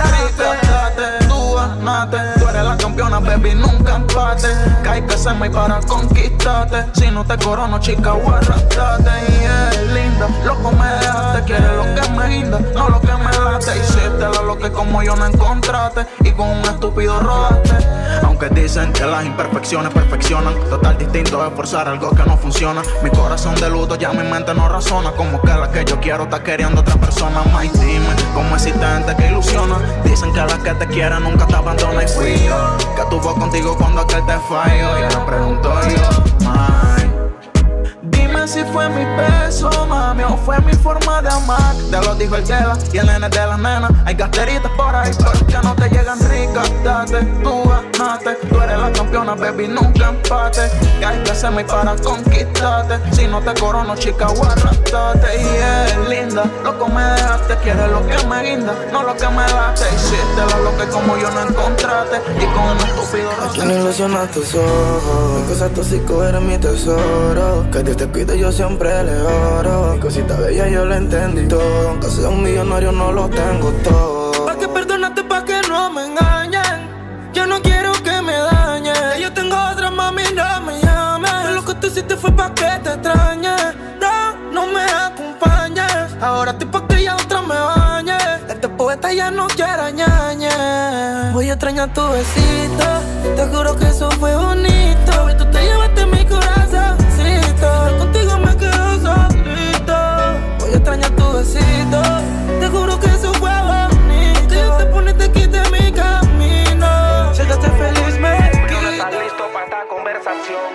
olvidarte. Tú ganaste, tú eres la campeona, baby, nunca empate. Cae que se me para conquistarte. Si no te corono, chica, guarrastate. Y es linda, loco me dejaste. Quieres lo que me guinda, no lo que me late. Hiciste lo que como yo no encontraste, y con un estúpido rodaste. Aunque dicen que las imperfecciones perfeccionan, total distinto es forzar algo que no funciona. Mi corazón de luto, ya mi mente no razona. Como que la que yo quiero está queriendo otra persona más. Y dime, ¿cómo existe gente que ilusiona? Dicen que la que te quiere nunca te abandona. Y fui yo que estuvo contigo cuando aquel te falló. Y ahora pregunto yo, ay, dime si fue mi peso, mami, o fue mi forma de amar. Te lo dijo el Yela y el nene de las nenas. Hay gasteritas por ahí, pero que no te llegan ricas. Date, tú ganaste, tú eres la campeona, baby, nunca empate. Que hay que hacerme para conquistarte. Si no te corono, chica, guarrastate. Y es linda, loco me dejaste. Quieres lo que me guinda, no lo que me late. Hiciste lo que como yo no encontraste, y con un estúpido ¿a quién ilusionas tus ojos? Mi cosa tóxico eres mi tesoro. Que Dios te cuide, yo siempre le oro. Mi cosita bella yo la entendí todo. Aunque sea un millonario no lo tengo todo. Pa' que perdonarte, pa' que no me engañen. Yo no quiero que me dañen. Yo tengo otra, mami, no me llames. Lo que tú hiciste fue pa' que te extrañe. No, no me acompañes. Ahora estoy pa' que ya otra me bañe. Este poeta ya no quiere ñañe. Voy a extrañar tu besito. Te juro que eso fue bonito. Y tú te llevaste mi corazoncito. Contigo me quedo solito. Voy a extrañar tu besito. Te juro que eso fue bonito. Que yo te poniste aquí de mi camino. Si yo estoy feliz me quito. No estás listo para esta conversación.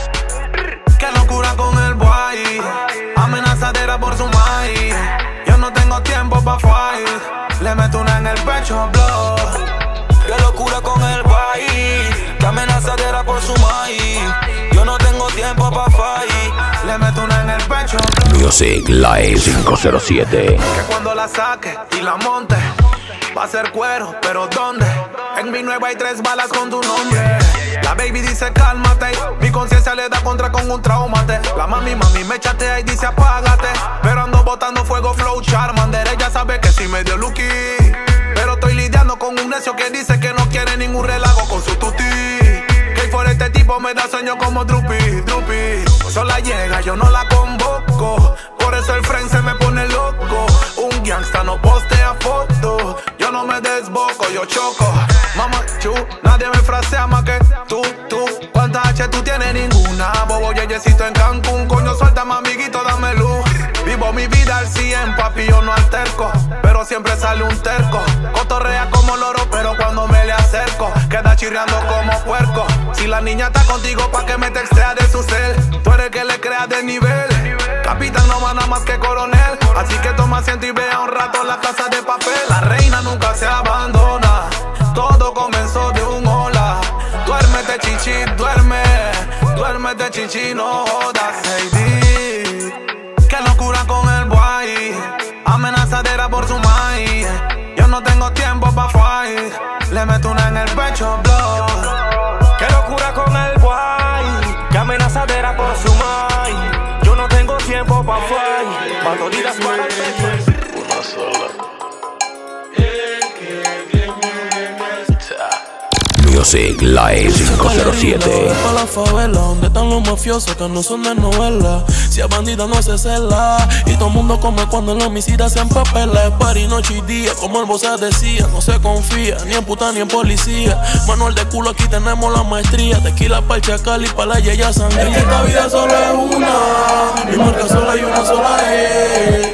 Qué locura con el boy. Amenazadera por su maíz. Yo no tengo tiempo pa' fight. Le meto una en el pecho, blow. Qué locura con el boy. Qué amenazadera por su maíz. Yo no tengo tiempo pa' fight. Le meto una en el pecho, blow. Music Live 507. Que cuando la saque y la monte va a ser cuero, pero ¿dónde? En mi nueva hay 3 balas con tu nombre. La baby dice cálmate, mi conciencia le da contra con un traumate. La mami me chatea y dice apágate, pero ando botando fuego flow Charmander. Ella sabe que si me dio lucky, negocio que dice que no quiere ningún relajo con su tuti. Que por este tipo me da sueño como Drupi. Sola llega, yo no la convoco. Por eso el friend se me pone loco. Un gangsta no postea foto. Yo no me desboco, yo choco. Mamá, nadie me frasea más que tú. ¿Cuántas H tú tienes? Ninguna. Bobo yeyecito en Cancún. Coño, suéltame, amiguito, dame luz. Vivo mi vida al 100, papi, yo no alterco. Pero siempre sale un terco. Cotorrea como loro, pero cuando me le acerco queda chirriando como puerco. Si la niña está contigo, pa' que me textea de su cel. Tú eres que le creas de nivel. Capitán no va nada más que coronel. Así que toma asiento y vea un rato la casa de papel. La reina nunca se abandona. Todo comenzó de un hola. Duérmete, chichi, duérmete, chichi, no jodas, Heidi. Qué locura con el boy, amenazadera por su maíz. Yo no tengo tiempo pa' fight, le meto una en el pecho, blow. Qué locura con el boy, que amenazadera por su maíz. Yo no tengo tiempo pa' fight, bandolitas para el pecho. Una sola. Music Live 507. Pa' la favela, donde están los mafiosos que no son de novela. Si es bandida no se cela. Y todo el mundo come cuando el homicida se empapela. Es party noche y día, como el Bosa decía. No se confía, ni en puta ni en policía. Manual de culo, aquí tenemos la maestría. Tequila pa'l chacal y pa' la yeya sangría. Es que esta vida solo es una, mi marca sola y una sola es.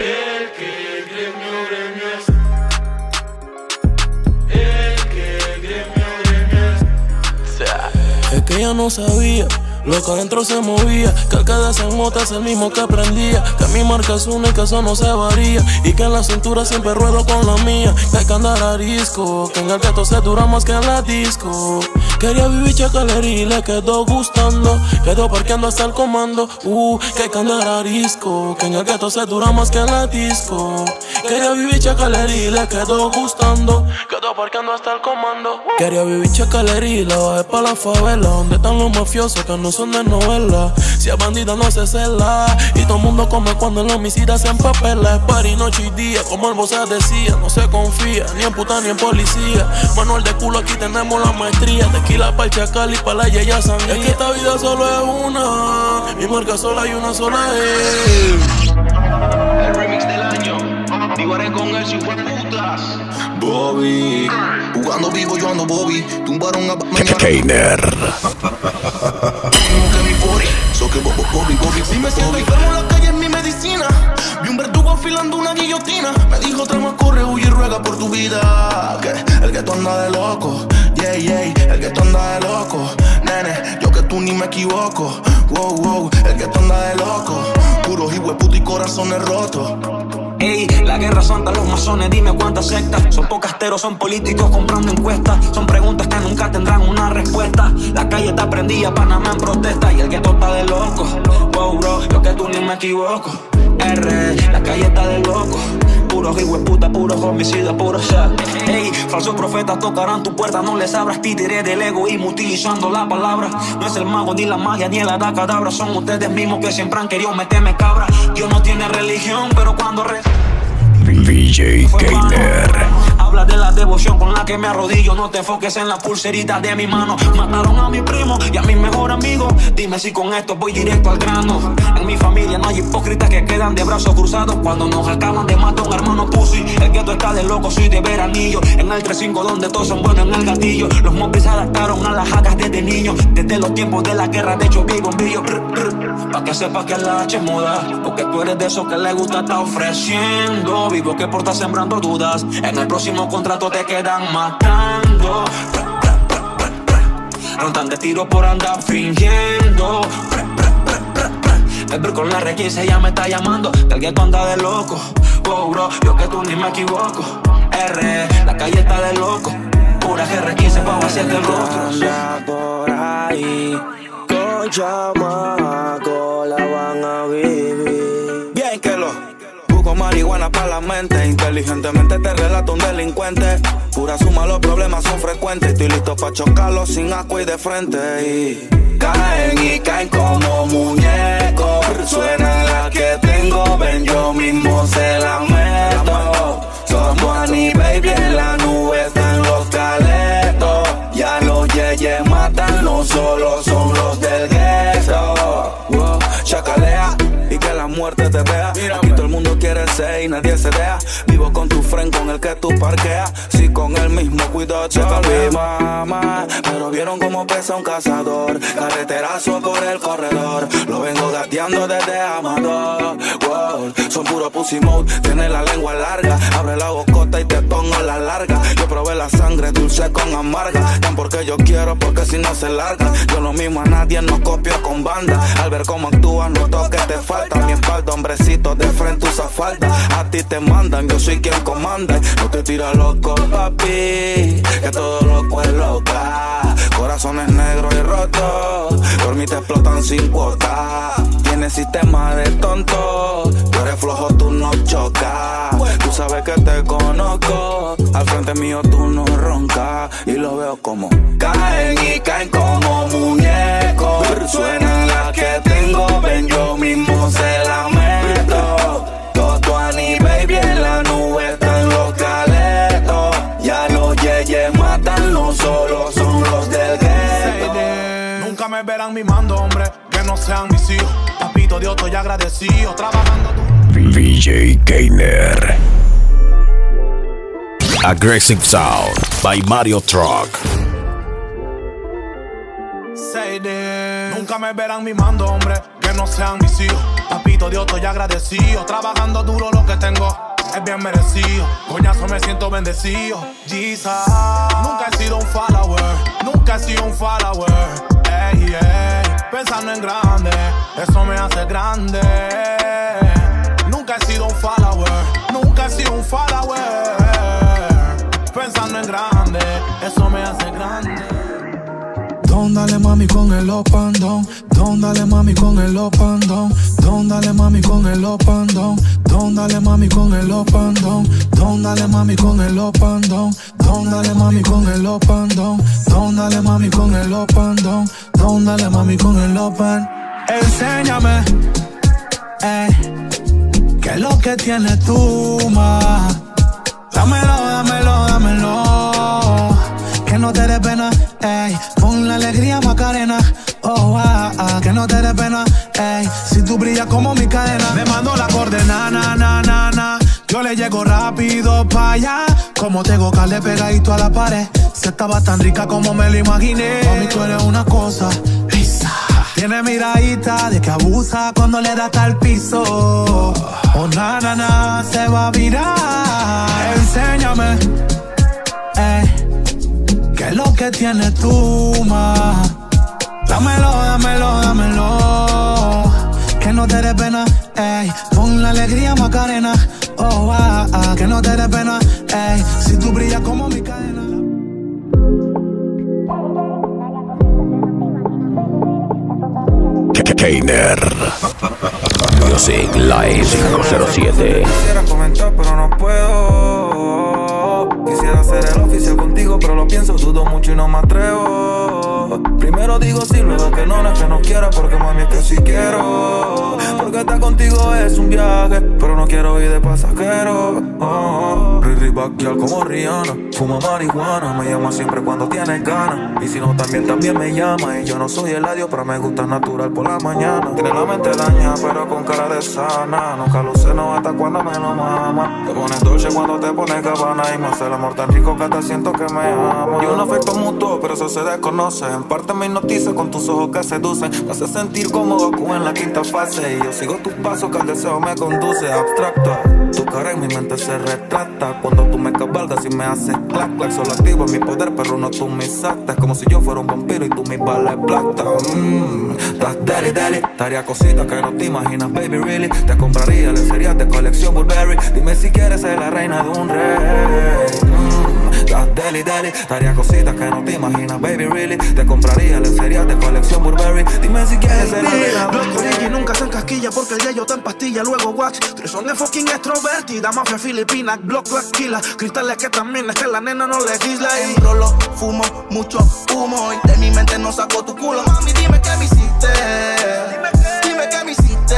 Es que ella no sabía lo que adentro se movía, que el que desenmota es el mismo que aprendía, que mi marca es una y que eso no se varía, y que en la cintura siempre ruedo con la mía, que hay que andar a disco, que en el gueto se dura más que en la disco. Quería vivir chacalería y le quedó gustando, quedó parqueando hasta el comando, que hay que andar a disco, que en el gueto se dura más que en la disco. Quería vivir chacalería y le quedó gustando, quedó parqueando hasta el comando. Quería vivir chacalería y la bajé pa' la favela, donde están los mafiosos que no son de novela. Si es bandida no se cela, y todo el mundo come cuando el homicida se empapela. Es party noche y día, como el Bosa decía. No se confía, ni en puta ni en policía. Manual de culo, aquí tenemos la maestría. Tequila pa'l chacal y pa' la yeya sangría. Es que esta vida solo es una, mi marca sola y una sola es. El remix del año, divaré con el super putas. Bobby, jugando vivo yo ando Bobby. Tumbaron a Keiner. Bobby. Si me siento enfermo en la calle es mi medicina. Vi un verdugo afilando una guillotina. Me dijo trama, corre, huye y ruega por tu vida. Que el que tú anda de loco, el que tú anda de loco. Nene, yo que tú ni me equivoco. Wow, el que tú anda de loco. Puros hijueputa y corazones rotos. Ey, la guerra santa, los masones, dime cuántas sectas. Son pocasteros, son políticos comprando encuestas. Son preguntas que nunca tendrán una respuesta. La calle está prendida, Panamá en protesta. Y el gueto está de loco. Wow, bro, yo que tú ni me equivoco. La calle está de loco. Puros hijueputa, puros homicidas, puros shot. Ey, falsos profetas tocarán tu puerta. No les abras, títeres del egoísmo utilizando la palabra. No es el mago, ni la magia, ni el cadabra. Son ustedes mismos que siempre han querido meterme cabra. Dios no tiene religión, pero cuando DJ Keiner. Habla de la devoción con la que me arrodillo. No te enfoques en la pulserita de mi mano. Mataron a mi primo y a mi mejor amigo. Dime si con esto voy directo al grano. En mi familia no hay hipócritas que quedan de brazos cruzados cuando nos acaban de matar un hermano pussy. El gueto está de loco, soy de veranillo. En el 3-5 donde todos son buenos en el gatillo. Los mopis se adaptaron a las jacas desde niño. Desde los tiempos de la guerra, de hecho vi bombillo. Pa' que sepas que la H es muda, porque tú eres de esos que le gusta estar ofreciendo. Vivo que por estar sembrando dudas, en el próximo contrato te quedan matando. Rondan de tiro por andar fingiendo. El bro con la R15 ya me está llamando. Del gueto anda de loco. Wow, bro, yo que tú ni me equivoco. La calle está de loco. Pura R15 pa' vaciarte el rostro. Anda por ahí con chamaco, la van a vivir. Bien que lo busco marihuana para la mente. Inteligentemente te relato un delincuente. Pura suma, los problemas son frecuentes. Estoy listo pa' chocarlos sin asco y de frente. Y caen como muñecos. Suena la que tengo, ven yo mismo se la meto. Somos Annie, baby, en la nube están los que te vea. Aquí todo el mundo quiere ser y nadie se deja. Vivo con tu friend con el que tú parqueas. Si con el mismo cuidado se mi mamá. Pero vieron cómo pesa un cazador. Carreterazo por el corredor. Lo vengo gateando desde Amador. Wow. Son puro pussy mode. Tiene la lengua larga. Abre la bocota y te pongo la larga. Yo probé la sangre dulce con amarga. Tan porque yo quiero, porque si no se larga. Yo no mimo a nadie, no copio con banda. Al ver cómo actúas, noto que te falta. Mi espalda, hombrecito, de frente usa falda. A ti te mandan, yo soy quien comanda. No te tiras loco, papi, que todo loco es loca. Corazones negros y rotos, por mí te explotan sin cuota. Tienes sistema de tonto, tú eres flojo, tú no chocas. Tú sabes que te conozco, al frente mío tú no roncas. Y lo veo como caen y caen como muñecos. Suenan las que tengo, ven yo mismo se la meto. Totuani baby en la nube están los caletos. Ya los yeyes matan, no solo son los del gueto. Nunca me verán mimando, hombre, que no sean mis hijos. Papito Dios, estoy agradecido, trabajando VJ Gainer. Aggressive Sound by Mario Truck. Nunca me verán mimando, hombre, que no sean mis hijos. Papito Dios, estoy agradecido, trabajando duro lo que tengo es bien merecido. Coñazo, me siento bendecido. Jesus. Nunca he sido un follower, nunca he sido un follower. Ey, ey. Pensando en grande, eso me hace grande. Nunca he sido un follower, nunca he sido un follower. Pensando en grande, eso me hace grande. Don dale mami con el up and down. Don dale mami con el up and down. Don dale mami con el up and down. Don dale mami con el up and down. Don dale mami con el up and down. Don dale mami con el up and down. Don dale mami con el up and down. Don dale mami con el up and. Enséñame, qué es lo que tienes tú, ma. Dámelo, dámelo, dámelo. Que no te dé pena, ey. Pon la alegría Macarena, oh, que no te dé pena, ey. Si tú brillas como mi cadena. Me mando la coordenada, na. Yo le llego rápido pa' allá. Como tengo calde pegadito a la pared. Se estaba tan rica como me lo imaginé. Mami, tú eres una cosa, Lisa. Tiene miradita de que abusa cuando le da hasta el piso. Oh, na, se va a virar. Enséñame, ¿qué es lo que tienes tú, ma? Dámelo, dámelo, dámelo. Que no te dé pena, ey. Pon la alegría Macarena, oh, que no te dé pena, ey. Si tú brillas como mi cadena. Gainer Music Live 507. Quisiera comentar pero no puedo. Quisiera ser el oficial contigo pero lo pienso, dudo mucho y no me atrevo. Primero digo sí, luego que no es que no quiera, porque mami es que sí quiero. Porque estar contigo es un viaje, pero no quiero ir de pasajero. Riri Baquial como Rihanna, fuma marihuana, me llama siempre cuando tiene ganas. Y si no también me llama. Y yo no soy el adiós, pero me gusta natural por la mañana. Tiene la mente daña, pero con cara de sana. Nunca lo sé, no hasta cuando me lo mama. Te pones dolce cuando te pones cabana. Y me hace el amor tan rico que hasta siento que me ama. Y un afecto mutuo, pero eso se desconoce. En parte me hipnotiza con tus ojos que seducen. Me hace sentir como Goku en la quinta fase. Y yo sigo tus pasos que el deseo me conduce. Abstracto, tu cara en mi mente se retrata cuando tú me cabalgas y me haces clac clac. Solo activo en mi poder, pero no tú mis actas. Como si yo fuera un vampiro y tú mis balas plata. Das deli deli. Te haría cositas que no te imaginas, baby, really. Te compraría lencerías de colección Burberry. Dime si quieres ser la reina de un rey. Das deli deli. Te haría cositas que no te imaginas, baby, really. Te compraría lencerías de colección Burberry. Dime si quieres ser la reina de un rey. Y nunca se encasquilla porque el yello está en pastilla. Luego wax, tres son de fucking extrovertida. Mafia filipina, block la esquila. Cristales que también es que la nena no legisla. Y rolo, fumo, mucho humo. Y de mi mente no saco tu culo. Mami, dime qué me hiciste. Dime qué me hiciste.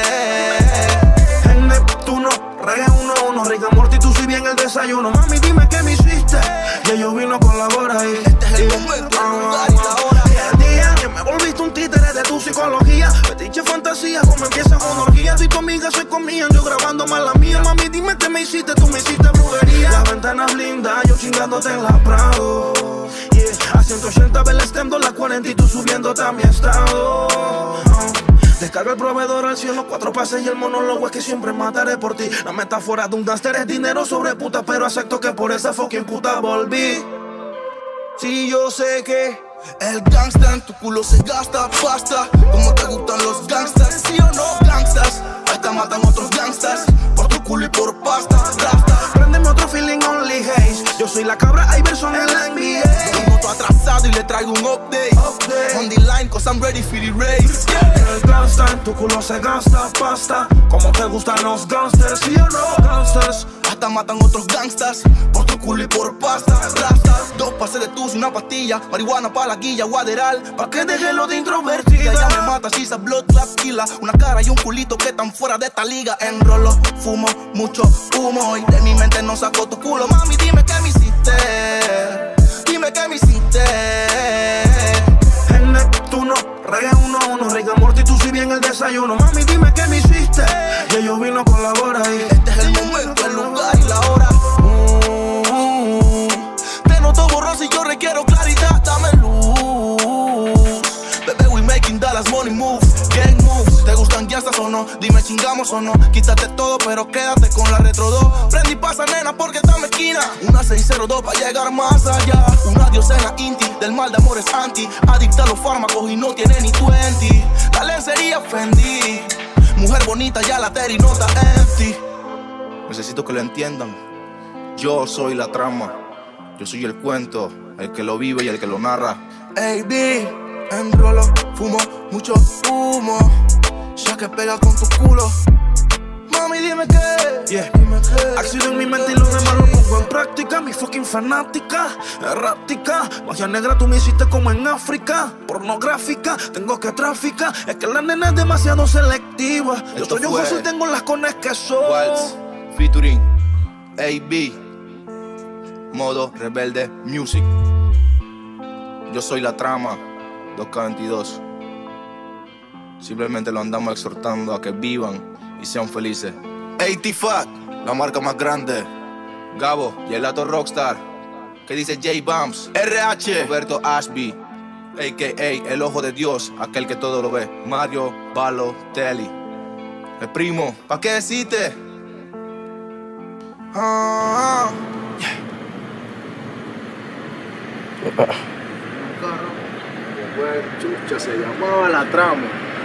En Neptuno, reggae 1-1. Rica Morty, tú soy bien el desayuno. Mami, dime qué me hiciste. Y ellos vino a colaborar y este es el momento, el lugar y la hora. El día que me volviste un títere de tu psicología, fetiche fantasía, como empieza una orgía. Tú y tu amiga se comían, yo grabando más la mía. Mami, dime qué me hiciste, tú me hiciste brujería. Las ventanas blindas, yo chingándote en la Prado. A 180 velas extendo la 40 y tú subiéndote a mi estado. Descarga el proveedor al cielo, 4 pases y el monólogo es que siempre mataré por ti. La metáfora de un gángster es dinero sobre puta, pero acepto que por esa fucking puta volví. Sí, yo sé que el gangsta en tu culo se gasta pasta. Como te gustan los gangsters, sí o no, gangsters. Hasta matan otros gangsters por tu culo y por pasta. Préndeme otro feeling only haze. Yo soy la cabra Iverson en la NBA. Un moto atrasado y le traigo un update. On the line cause I'm ready for the race. El gangsta en tu culo se gasta pasta. Como te gustan los gangsters, sí o no, gangsters. Hasta matan otros gangsters por tu culo y por pasta. 2 pases de tus, una pastilla. Marihuana pa' la guilla, guaderal pa' que deje lo de introvertida. Ella me mata, si esa blood clap killa. Una cara y un culito que tan fuera de esta liga. Enrolo, fumo, mucho humo y de mi mente no saco tu culo. Mami, dime qué me hiciste. Dime qué me hiciste. En Neptuno, reggae 1-1, Rick and Morty, tú si bien el desayuno. Mami, dime qué me hiciste. Y yo vino a colaborar y este es el momento, el lugar y la hora. Te noto borroso y yo requiero claridad, dame luz. Bebé, we making Dallas money move, gang moves. ¿Te gustan guiastas o no? Dime chingamos o no. Quítate todo pero quédate con la Retro 2. Prende y pasa nena porque está mezquina. Una 602 para llegar más allá. Una diosena inti, del mal de amor es anti. Adicta a los fármacos y no tiene ni 20. La lencería Fendi. Mujer bonita ya la teri nota empty. Necesito que lo entiendan. Yo soy la trama. Yo soy el cuento, el que lo vive y el que lo narra. AB, enrolo, fumo, mucho humo. Ya que pega con tu culo. Mami, dime qué. Dime qué. Acción en mi mente y lo demás lo pongo en práctica. Mi fucking fanática, errática. Magia negra tú me hiciste como en África. Pornográfica, tengo que traficar. Es que la nena es demasiado selectiva. Yo soy un José y tengo las cones que son. Waltz, featuring AB. Modo Rebelde Music. Yo soy la trama 2K22. Simplemente lo andamos exhortando a que vivan y sean felices. AT-Fat, la marca más grande. Gabo, Gelato Rockstar. ¿Qué dice J Bumps? RH, Roberto Ashby, a.k.a. el ojo de Dios, aquel que todo lo ve. Mario Balotelli. El primo, ¿pa' qué deciste? Chucha, se llamaba La Trama.